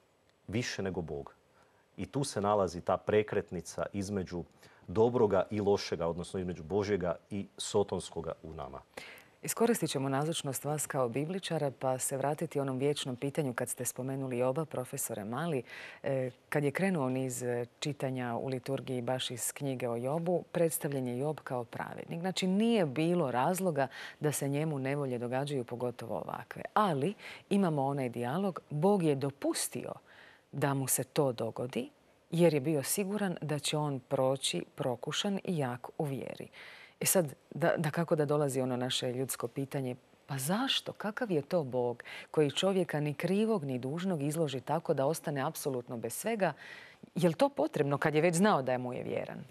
više nego Bog. I tu se nalazi ta prekretnica između dobroga i lošega, odnosno između Božjega i sotonskoga u nama. Iskoristit ćemo nazočnost vas kao bibličara pa se vratiti onom vječnom pitanju kad ste spomenuli oba profesora Mali. Kad je krenuo niz čitanja u liturgiji baš iz knjige o Jobu, predstavljen je Job kao pravednik. Znači nije bilo razloga da se njemu nevolje događaju, pogotovo ovakve. Ali imamo onaj dijalog, Bog je dopustio da mu se to dogodi jer je bio siguran da će on proći prokušan i jak u vjeri. I sad, da, da kako da dolazi ono naše ljudsko pitanje, pa zašto? Kakav je to Bog koji čovjeka ni krivog ni dužnog izloži tako da ostane apsolutno bez svega? Je li to potrebno kad je već znao da je mu je vjeran?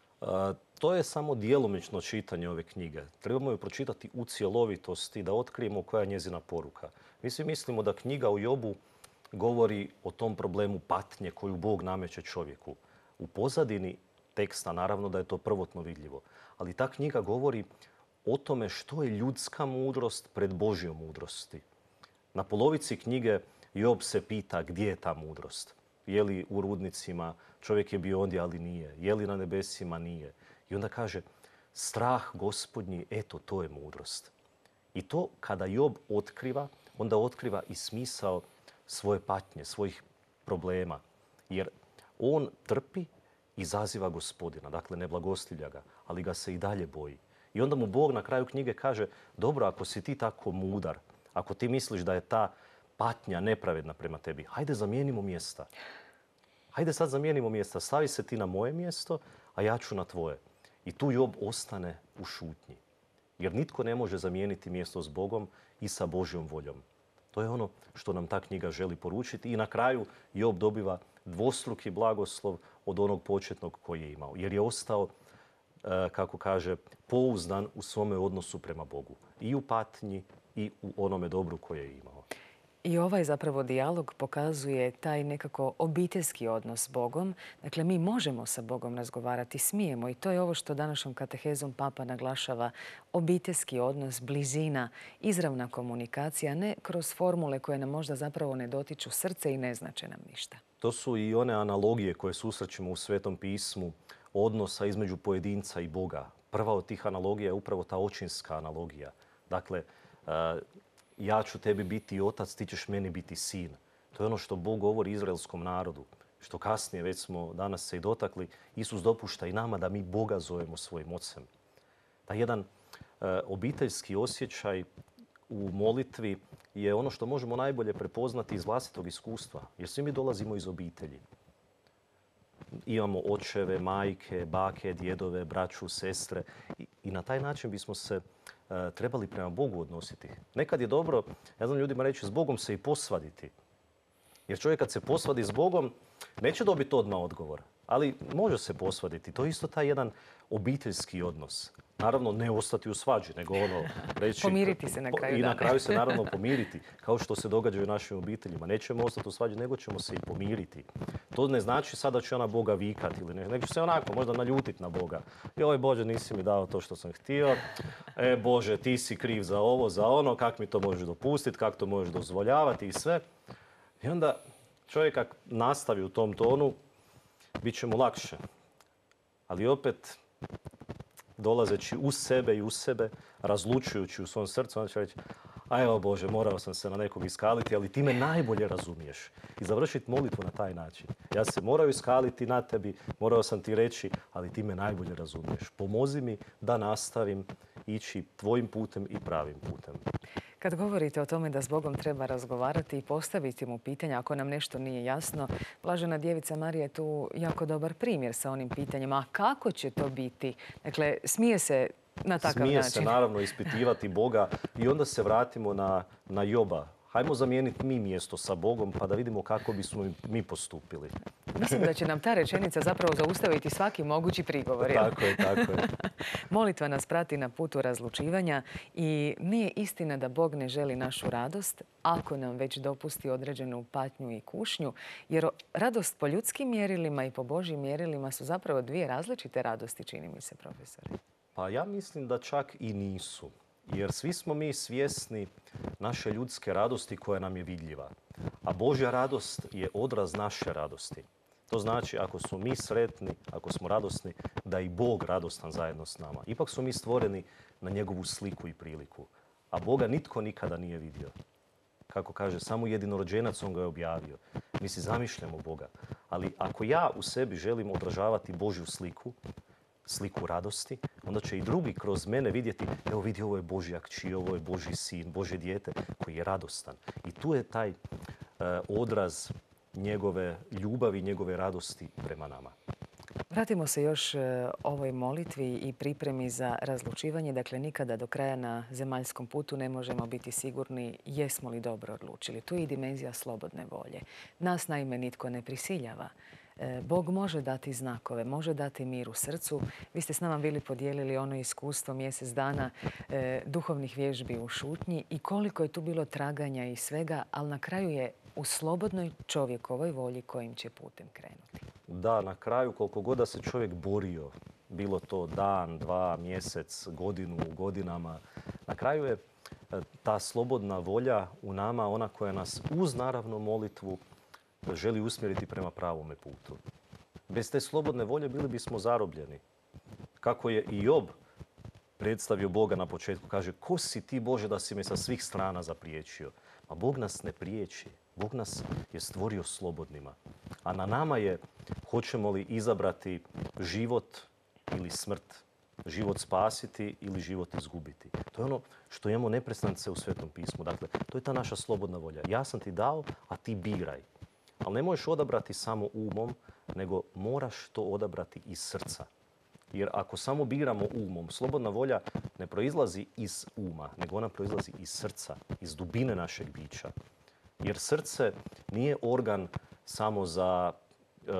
A, to je samo djelomično čitanje ove knjige. Trebamo ju pročitati u cjelovitosti da otkrijemo koja je njezina poruka. Mi svi mislimo da knjiga o Jobu govori o tom problemu patnje koju Bog nameće čovjeku. U pozadini teksta naravno da je to prvotno vidljivo. Ali ta knjiga govori o tome što je ljudska mudrost pred Božjom mudrosti. Na polovici knjige Job se pita gdje je ta mudrost. Je li u rudnicima, čovjek je bio ondje, ali nije. Je li na nebesima, nije. I onda kaže, strah Gospodnji, eto, to je mudrost. I to kada Job otkriva, onda otkriva i smisao svoje patnje, svojih problema. Jer on trpi, izaziva Gospodina, dakle ne blagostivlja ga, ali ga se i dalje boji. I onda mu Bog na kraju knjige kaže, dobro, ako si ti tako mudar, ako ti misliš da je ta patnja nepravedna prema tebi, hajde zamijenimo mjesta. Hajde sad zamijenimo mjesta, stavi se ti na moje mjesto, a ja ću na tvoje. I tu Job ostane u šutnji. Jer nitko ne može zamijeniti mjesto s Bogom i sa Božjom voljom. To je ono što nam ta knjiga želi poručiti. I na kraju Job dobiva dvostruki blagoslov od onog početnog koji je imao. Jer je ostao, kako kaže, pouzdan u svome odnosu prema Bogu. I u patnji i u onome dobru koje je imao. I ovaj zapravo dijalog pokazuje taj nekako obiteljski odnos s Bogom. Dakle, mi možemo sa Bogom razgovarati, smijemo. I to je ovo što današnjom katehezom Papa naglašava. Obiteljski odnos, blizina, izravna komunikacija, ne kroz formule koje nam možda zapravo ne dotiču srce i ne znače nam ništa. To su i one analogije koje susrećemo u Svetom pismu odnosa između pojedinca i Boga. Prva od tih analogija je upravo ta očinska analogija. Dakle, ja ću tebi biti otac, ti ćeš meni biti sin. To je ono što Bog govori izraelskom narodu. Što kasnije, već smo danas se i dotakli, Isus dopušta i nama da mi Boga zovemo svojim ocem. Taj jedan e, obiteljski osjećaj u molitvi je ono što možemo najbolje prepoznati iz vlastitog iskustva. Jer svi mi dolazimo iz obitelji. Imamo očeve, majke, bake, djedove, braću, sestre. I, i na taj način bismo se trebali prema Bogu odnositi. Nekad je dobro, ja znam ljudima reći, s Bogom se i posvaditi. Jer čovjek kad se posvadi s Bogom, neće dobiti odmah odgovor. Ali može se posvaditi. To je isto taj jedan obiteljski odnos. Naravno, ne ostati u svađi, nego ono reći... Pomiriti se na kraju. I na kraju se naravno pomiriti, kao što se događa u našim obiteljima. Nećemo ostati u svađi, nego ćemo se i pomiriti. To ne znači sad da će ona Boga vikati ili ne, nego će se onako možda naljutiti na Boga. Joj Bože, nisi mi dao to što sam htio. E Bože, ti si kriv za ovo, za ono, kak mi to možeš dopustiti, kak to možeš dozvoljavati i sve. I onda čovjek kak nastavi u tom tonu, bit će mu lakše. Ali opet, dolazeći uz sebe i uz sebe, razlučujući u svom srcu, onda će reći, a evo Bože, morao sam se na nekog iskaliti, ali ti me najbolje razumiješ. I završiti molitvu na taj način. Ja se morao iskaliti na tebi, morao sam ti reći, ali ti me najbolje razumiješ. Pomozi mi da nastavim ići tvojim putem i pravim putem. Kad govorite o tome da s Bogom treba razgovarati i postaviti mu pitanja ako nam nešto nije jasno, Blažena Djevica Marija je tu jako dobar primjer sa onim pitanjima. A kako će to biti? Dakle, smije se na takav smije način. Smije se naravno ispitivati Boga i onda se vratimo na, na Joba. hajmo zamijeniti mi mjesto sa Bogom pa da vidimo kako bismo mi postupili. Mislim da će nam ta rečenica zapravo zaustaviti svaki mogući prigovor. Tako je, tako je. Molitva nas prati na putu razlučivanja i nije istina da Bog ne želi našu radost ako nam već dopusti određenu patnju i kušnju, jer radost po ljudskim mjerilima i po Božjim mjerilima su zapravo dvije različite radosti, čini mi se, profesore. Pa ja mislim da čak i nisu. Jer svi smo mi svjesni naše ljudske radosti koja nam je vidljiva. A Božja radost je odraz naše radosti. To znači ako smo mi sretni, ako smo radosni, da je i Bog radostan zajedno s nama. Ipak smo mi stvoreni na njegovu sliku i priliku. A Boga nitko nikada nije vidio. Kako kaže, samo jedinorođenac on ga je objavio. Mi si zamišljamo Boga. Ali ako ja u sebi želim odražavati Božju sliku, sliku radosti, onda će i drugi kroz mene vidjeti, evo vidi, ovo je Božja kći, ovo je Božji sin, Božje dijete koji je radostan. I tu je taj uh, odraz njegove ljubavi, njegove radosti prema nama. Vratimo se još ovoj molitvi i pripremi za razlučivanje. Dakle, nikada do kraja na zemaljskom putu ne možemo biti sigurni jesmo li dobro odlučili. Tu je i dimenzija slobodne volje. Nas naime nitko ne prisiljava. Bog može dati znakove, može dati mir u srcu. Vi ste s nama bili podijelili ono iskustvo mjesec dana e, duhovnih vježbi u šutnji i koliko je tu bilo traganja i svega, ali na kraju je u slobodnoj čovjekovoj volji kojim će putem krenuti. Da, na kraju koliko god da se čovjek borio, bilo to dan, dva, mjesec, godinu, godinama, na kraju je ta slobodna volja u nama ona koja nas uz naravno molitvu želi usmjeriti prema pravome putu. Bez te slobodne volje bili bismo zarobljeni. Kako je i Job predstavio Boga na početku, kaže, ko si ti Bože da si me sa svih strana zapriječio? Ma Bog nas ne priječi. Bog nas je stvorio slobodnima. A na nama je hoćemo li izabrati život ili smrt. Život spasiti ili život izgubiti. To je ono što imamo neprestance u Svetom pismu. Dakle, to je ta naša slobodna volja. Ja sam ti dao, a ti biraj. Ali ne možeš odabrati samo umom, nego moraš to odabrati iz srca. Jer ako samo biramo umom, slobodna volja ne proizlazi iz uma, nego ona proizlazi iz srca, iz dubine našeg bića. Jer srce nije organ samo za, e,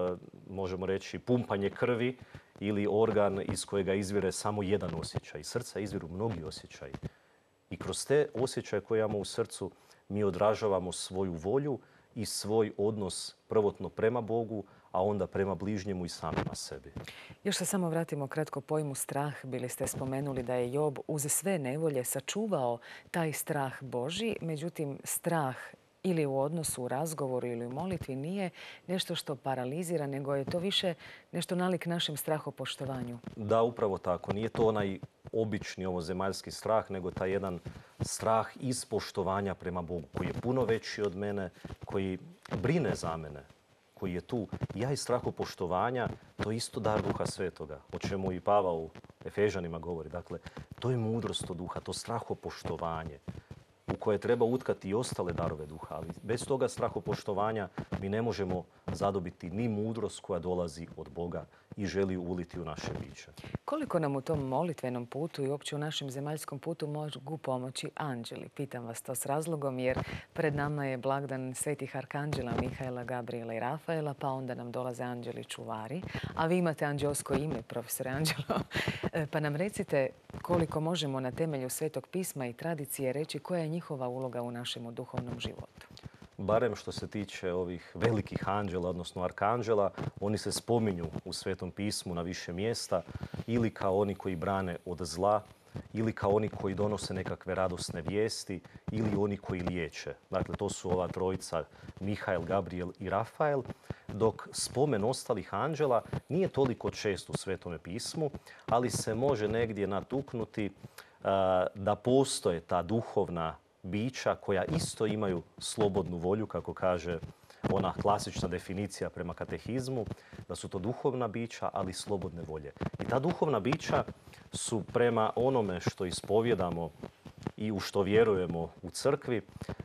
možemo reći, pumpanje krvi ili organ iz kojega izvire samo jedan osjećaj. Iz srca izviru mnogi osjećaji. I kroz te osjećaje koje imamo u srcu mi odražavamo svoju volju i svoj odnos prvotno prema Bogu, a onda prema bližnjemu i samima sebi. Još se samo vratimo kratko pojmu strah. Bili ste spomenuli da je Job uz sve nevolje sačuvao taj strah Božji. Međutim, strah ili u odnosu, u razgovoru ili u molitvi nije nešto što paralizira, nego je to više nešto nalik našem strahopoštovanju. Da, upravo tako. Nije to onaj obični ovozemaljski strah, nego taj jedan strah iz poštovanja prema Bogu, koji je puno veći od mene, koji brine za mene, koji je tu. Ja iz strahopoštovanja, to je isto dar Duha Svetoga, o čemu i Pavao u Efežanima govori. Dakle, to je mudrost od Duha, to strahopoštovanje u koje treba utkati i ostale darove Duha. Ali bez toga strahopoštovanja mi ne možemo zadobiti ni mudrost koja dolazi od Boga i želi uliti u naše biće. Koliko nam u tom molitvenom putu i uopće u našem zemaljskom putu mogu pomoći anđeli? Pitam vas to s razlogom jer pred nama je blagdan svetih arkanđela Mihaela, Gabriela i Rafaela, pa onda nam dolaze anđeli čuvari. A vi imate anđelsko ime, profesore Anđelo. Pa nam recite koliko možemo na temelju Svetog pisma i tradicije reći koja je njihova uloga u našem duhovnom životu. Barem što se tiče ovih velikih anđela, odnosno arkanđela, oni se spominju u Svetom pismu na više mjesta ili kao oni koji brane od zla, ili kao oni koji donose nekakve radosne vijesti, ili oni koji liječe. Dakle, to su ova trojica Mihael, Gabriel i Rafael, dok spomen ostalih anđela nije toliko čest u Svetome pismu, ali se može negdje natuknuti uh, da postoje ta duhovna bića koja isto imaju slobodnu volju, kako kaže ona klasična definicija prema katehizmu, da su to duhovna bića, ali slobodne volje. I ta duhovna bića su prema onome što ispovjedamo i u što vjerujemo u crkvi,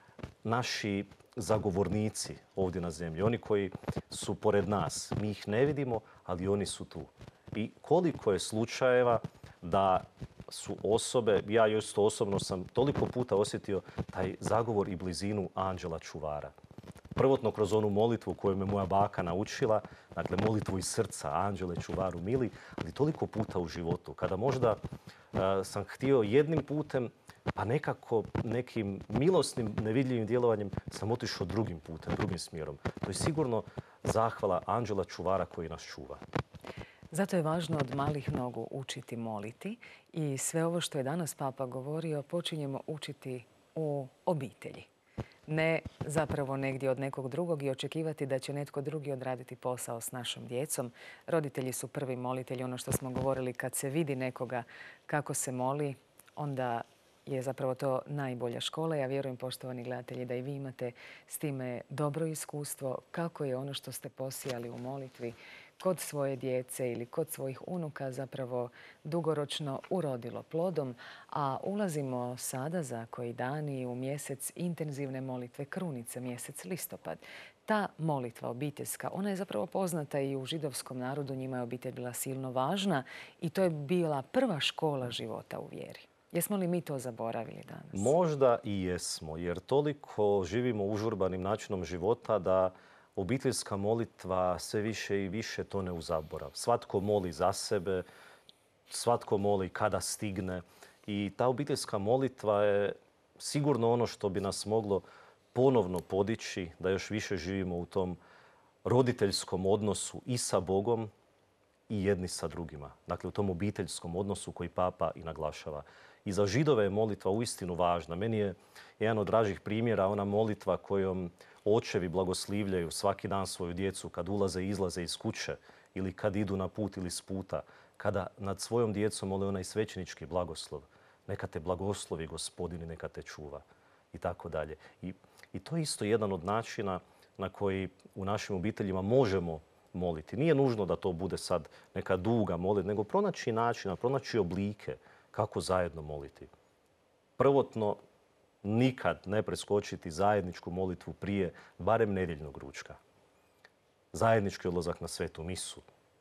naši zagovornici ovdje na zemlji. Oni koji su pored nas. Mi ih ne vidimo, ali oni su tu. I koliko je slučajeva da su osobe, ja isto osobno sam toliko puta osjetio taj zagovor i blizinu anđela čuvara. Prvotno kroz onu molitvu koju me moja baka naučila, dakle molitvu iz srca, anđele čuvaru mili, ali toliko puta u životu. Kada možda uh, sam htio jednim putem, pa nekako nekim milosnim, nevidljivim djelovanjem sam otišao drugim putem, drugim smjerom. To je sigurno zahvala anđela čuvara koji nas čuva. Zato je važno od malih nogu učiti moliti i sve ovo što je danas Papa govorio počinjemo učiti u obitelji. Ne zapravo negdje od nekog drugog i očekivati da će netko drugi odraditi posao s našom djecom. Roditelji su prvi molitelji, ono što smo govorili, kad se vidi nekoga kako se moli, onda je zapravo to najbolja škola. Ja vjerujem, poštovani gledatelji, da i vi imate s time dobro iskustvo kako je ono što ste posijali u molitvi kod svoje djece ili kod svojih unuka zapravo dugoročno urodilo plodom. A ulazimo sada za koji dani u mjesec intenzivne molitve krunice, mjesec listopad. Ta molitva obiteljska, ona je zapravo poznata i u židovskom narodu, njima je obitelj bila silno važna i to je bila prva škola života u vjeri. Jesmo li mi to zaboravili danas? Možda i jesmo, jer toliko živimo užurbanim načinom života da obiteljska molitva sve više i više tone u zaborav. Svatko moli za sebe, svatko moli kada stigne i ta obiteljska molitva je sigurno ono što bi nas moglo ponovno podići da još više živimo u tom roditeljskom odnosu i sa Bogom i jedni sa drugima. Dakle, u tom obiteljskom odnosu koji Papa i naglašava. I za Židove je molitva uistinu važna. Meni je jedan od dražih primjera ona molitva kojom očevi blagoslivljaju svaki dan svoju djecu kad ulaze i izlaze iz kuće ili kad idu na put ili s puta, kada nad svojom djecom mole onaj svećenički blagoslov. Neka te blagoslovi Gospodine, neka te čuva i tako dalje. I, i to je isto jedan od načina na koji u našim obiteljima možemo moliti. Nije nužno da to bude sad neka duga molitva, nego pronaći načina, pronaći oblike kako zajedno moliti. Prvotno, nikad ne preskočiti zajedničku molitvu prije barem nedjeljnog ručka. Zajednički odlazak na svetu misu.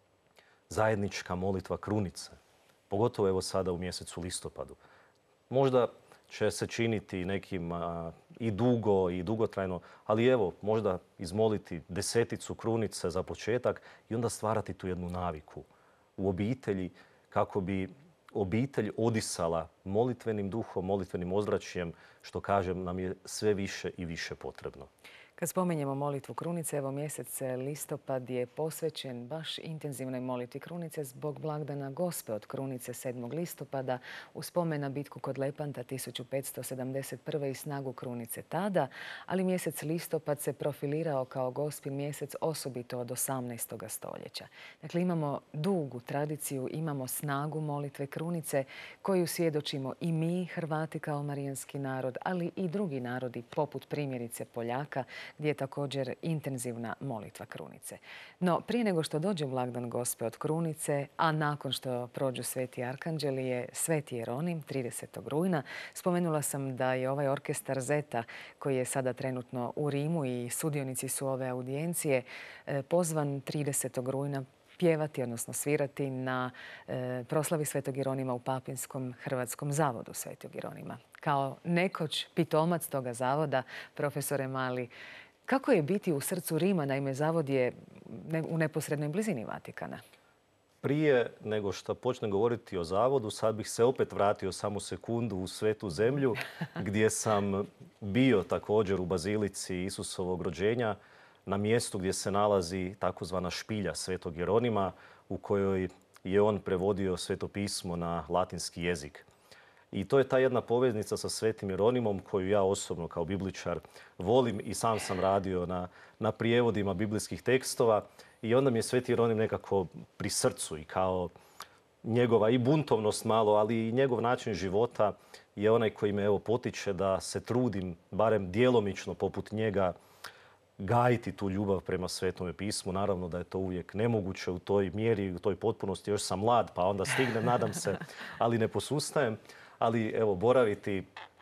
Zajednička molitva krunice. Pogotovo evo sada u mjesecu listopadu. Možda će se činiti nekim a, i dugo i dugotrajno, ali evo, možda izmoliti deseticu krunice za početak i onda stvarati tu jednu naviku u obitelji kako bi obitelj odisala molitvenim duhom, molitvenim ozračjem, što kažem nam je sve više i više potrebno. Kad spomenjemo molitvu krunice, evo mjesec listopad je posvećen baš intenzivnoj molitvi krunice zbog blagdana Gospe od krunice sedmog listopada u spomen na bitku kod Lepanta tisuću petsto sedamdeset prve i snagu krunice tada, ali mjesec listopad se profilirao kao Gospin mjesec osobito od osamnaestog stoljeća. Dakle, imamo dugu tradiciju, imamo snagu molitve krunice koju svjedočimo i mi, Hrvati kao marijanski narod, ali i drugi narodi poput primjerice Poljaka, gdje je također intenzivna molitva krunice. No, prije nego što dođe blagdan Gospe od krunice, a nakon što prođu sveti arkanđeli je sveti Jeronim, tridesetog rujna. Spomenula sam da je ovaj orkestar Zeta, koji je sada trenutno u Rimu i sudionici su ove audijencije, pozvan tridesetog rujna pjevati, odnosno svirati na e, proslavi Svetog Jeronima u Papinskom Hrvatskom zavodu Svetog Jeronima. Kao nekoć pitomac toga zavoda, profesore Mali, kako je biti u srcu Rima? Naime, zavod je u neposrednoj blizini Vatikana. Prije nego što počnem govoriti o zavodu, sad bih se opet vratio samo sekundu u Svetu zemlju, gdje sam bio također u Bazilici Isusovog rođenja, na mjestu gdje se nalazi takozvana špilja Svetog Jeronima u kojoj je on prevodio Sveto pismo na latinski jezik. I to je ta jedna poveznica sa Svetim Jeronimom koju ja osobno kao bibličar volim i sam sam radio na, na prijevodima biblijskih tekstova. I onda mi je Sveti Jeronim nekako pri srcu i kao njegova i buntovnost malo, ali i njegov način života je onaj koji me evo potiče da se trudim, barem djelomično poput njega, gajiti tu ljubav prema Svetome pismu. Naravno da je to uvijek nemoguće u toj mjeri, u toj potpunosti. Još sam mlad, pa onda stignem, nadam se, ali ne posustajem. Ali evo, boraviti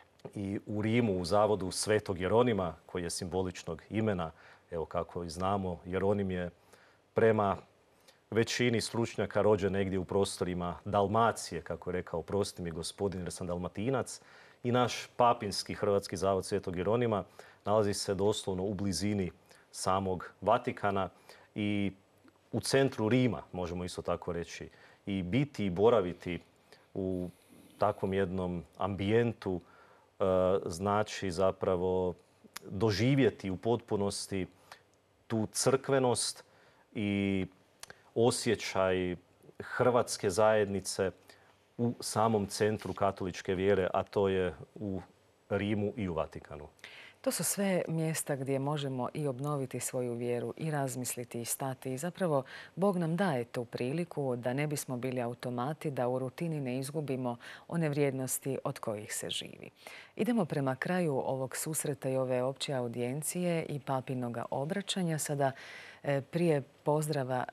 i u Rimu, u zavodu Svetog Jeronima, koji je simboličnog imena, evo kako i znamo, Jeronim je prema većini stručnjaka rođen negdje u prostorima Dalmacije, kako je rekao, prosti mi gospodin jer sam Dalmatinac. I naš papinski Hrvatski zavod Svetog Jeronima nalazi se doslovno u blizini samog Vatikana i u centru Rima, možemo isto tako reći. I biti i boraviti u takvom jednom ambijentu e, znači zapravo doživjeti u potpunosti tu crkvenost i osjećaj hrvatske zajednice u samom centru katoličke vjere, a to je u Rimu i u Vatikanu. To su sve mjesta gdje možemo i obnoviti svoju vjeru i razmisliti i stati. I zapravo Bog nam daje tu priliku da ne bismo bili automati, da u rutini ne izgubimo one vrijednosti od kojih se živi. Idemo prema kraju ovog susreta i ove opće audijencije i papinoga obraćanja. Sada prije pozdrava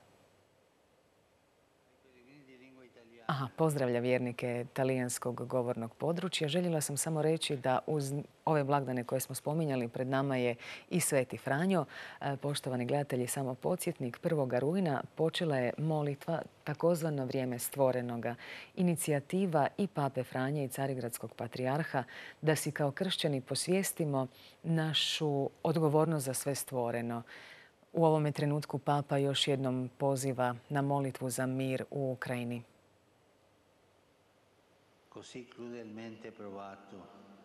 Aha, pozdravlja vjernike talijanskog govornog područja. Željela sam samo reći da uz ove blagdane koje smo spominjali pred nama je i Sveti Franjo. Poštovani gledatelji, samo podsjetnik, prvog rujna počela je molitva takozvano vrijeme stvorenoga. Inicijativa i Pape Franje i Carigradskog patrijarha da si kao kršćani posvijestimo našu odgovornost za sve stvoreno. U ovome trenutku Papa još jednom poziva na molitvu za mir u Ukrajini. Così crudelmente provato.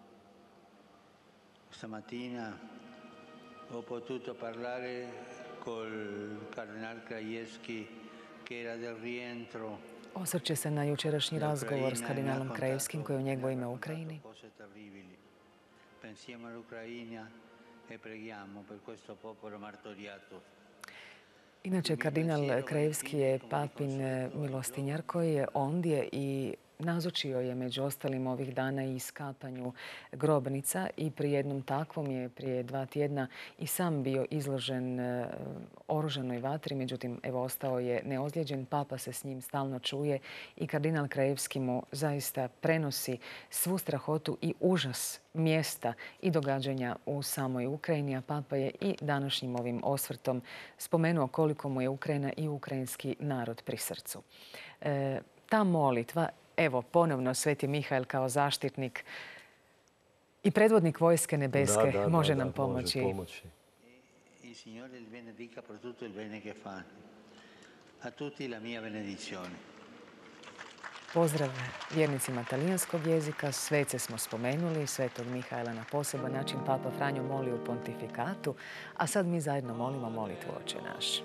Stamattina ho potuto parlare col cardinal Krajewski che era del rientro. Osvrće se na jučerašnji razgovor s kardinalom Krajewskim koji je u njegovo ime u Ukrajini. Pensiamo all'Ucraina e preghiamo per questo popolo martoriato. Inače, kardinal Krajewski je papin milostinjar koji je ondje i nazočio je među ostalim ovih dana i iskapanju grobnica i pri jednom takvom je prije dva tjedna i sam bio izložen oružanoj vatri, međutim evo ostao je neozlijeđen. Papa se s njim stalno čuje i kardinal Krajewski mu zaista prenosi svu strahotu i užas mjesta i događanja u samoj Ukrajini, a Papa je i današnjim ovim osvrtom spomenuo koliko mu je Ukrajina i ukrajinski narod pri srcu. E, ta molitva, evo ponovno Sveti Mihael kao zaštitnik i predvodnik vojske nebeske da, da, može da, nam da, pomoći. Može pomoći. Il Signore il benedica per tutto il bene che fa. A tutti la mia benedizione. Pozdrav vjernicima talijanskog jezika. Svece smo spomenuli, Svetog Mihaela na poseban način Papa Franjo moli u pontifikatu, a sad mi zajedno molimo molitvu Oče naš.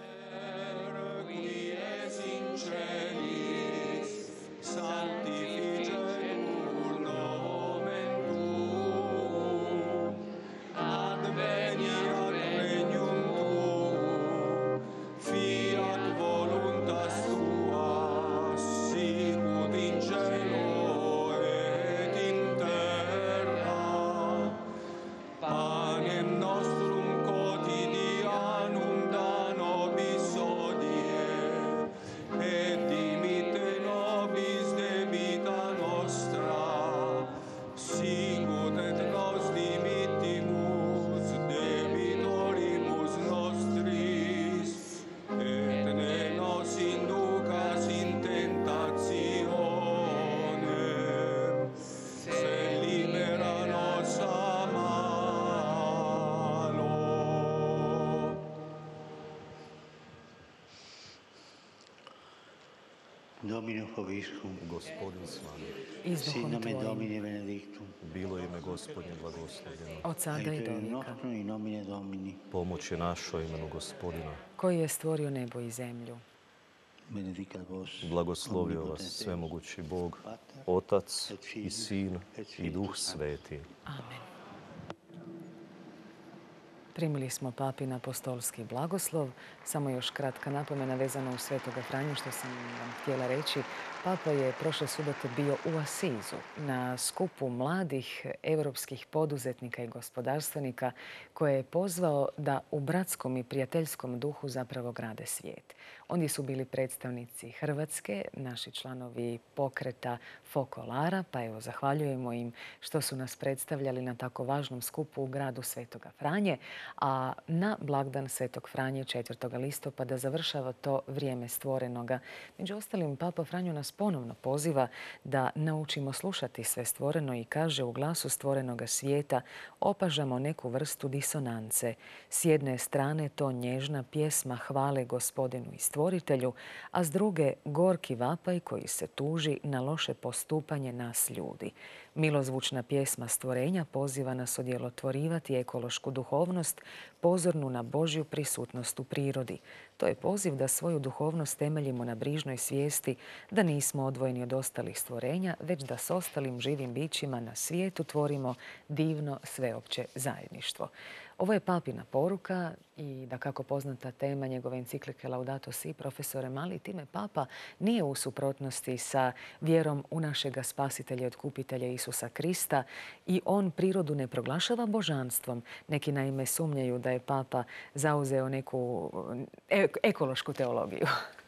Domino Hoviscum, Gospodin s vama. I s sin duhom nomen tvojim, Domini benedictum, Bilo ime Gospodnje blagoslovljeno. od sada i do aiutorium vijeka, nostrum in nomine Domini, Pomoć je naša u imenu Gospodina. koji je stvorio nebo i zemlju. benedicat vos, Blagoslovio vas omnipotens svemogući Bog, Pater, Otac et Filio, i Sin et i Duh Spiritus Sveti. Amen. Primili smo papin apostolski blagoslov. Samo još kratka napomena vezana uz Svetoga Franju što sam vam htjela reći. Papa je prošle subote bio u Asizu na skupu mladih europskih poduzetnika i gospodarstvenika koje je pozvao da u bratskom i prijateljskom duhu zapravo grade svijet. Ondje su bili predstavnici Hrvatske, naši članovi pokreta Fokolara, pa evo zahvaljujemo im što su nas predstavljali na tako važnom skupu u gradu Svetoga Franje. a na blagdan Svetog Franje četvrtog listopada završava to vrijeme stvorenoga. Među ostalim, Papa Franjo nas ponovno poziva da naučimo slušati sve stvoreno i kaže u glasu stvorenoga svijeta opažamo neku vrstu disonance. S jedne strane to nježna pjesma hvale Gospodinu i Stvoritelju, a s druge gorki vapaj koji se tuži na loše postupanje nas ljudi. Milozvučna pjesma stvorenja poziva nas odjelotvorivati ekološku duhovnost, pozornu na Božju prisutnost u prirodi. To je poziv da svoju duhovnost temeljimo na brižnoj svijesti, da nismo odvojeni od ostalih stvorenja, već da s ostalim živim bićima na svijetu tvorimo divno sveopće zajedništvo. Ovo je papina poruka i da kako poznata tema njegove enciklike Laudato Si, profesore Mali, time Papa nije u suprotnosti sa vjerom u našega spasitelja i otkupitelja Isusa Krista i on prirodu ne proglašava božanstvom. Neki naime sumnjaju da je Papa zauzeo neku ekološku teologiju.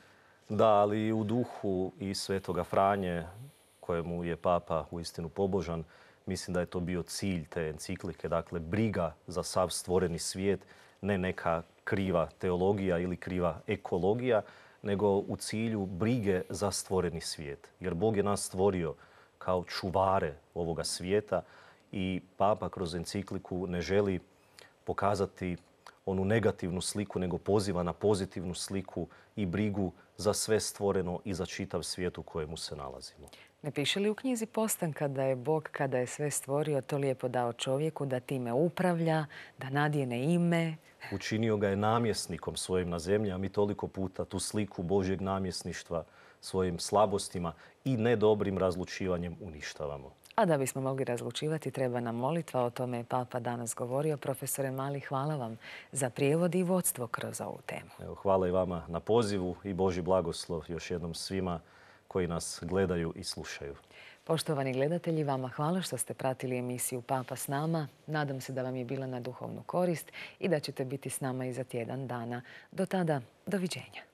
Da, ali u duhu i Svetoga Franje, kojemu je Papa uistinu pobožan, mislim da je to bio cilj te enciklike, dakle briga za sav stvoreni svijet, ne neka kriva teologija ili kriva ekologija, nego u cilju brige za stvoreni svijet. Jer Bog je nas stvorio kao čuvare ovoga svijeta i Papa kroz encikliku ne želi pokazati onu negativnu sliku, nego poziva na pozitivnu sliku i brigu za sve stvoreno i za čitav svijet u kojemu se nalazimo. Ne piše li u knjizi Postanka da je Bog, kada je sve stvorio, to lijepo dao čovjeku da time upravlja, da nadjene ime? Učinio ga je namjesnikom svojim na zemlji, a mi toliko puta tu sliku Božjeg namjesništva svojim slabostima i nedobrim razlučivanjem uništavamo. A da bismo mogli razlučivati, treba nam molitva. O tome je Papa danas govorio. Profesore Mali, hvala vam za prijevod i vodstvo kroz ovu temu. Evo, hvala i vama na pozivu i Božji blagoslov još jednom svima koji nas gledaju i slušaju. Poštovani gledatelji, vama hvala što ste pratili emisiju Papa s nama. Nadam se da vam je bila na duhovnu korist i da ćete biti s nama i za tjedan dana. Do tada, doviđenja.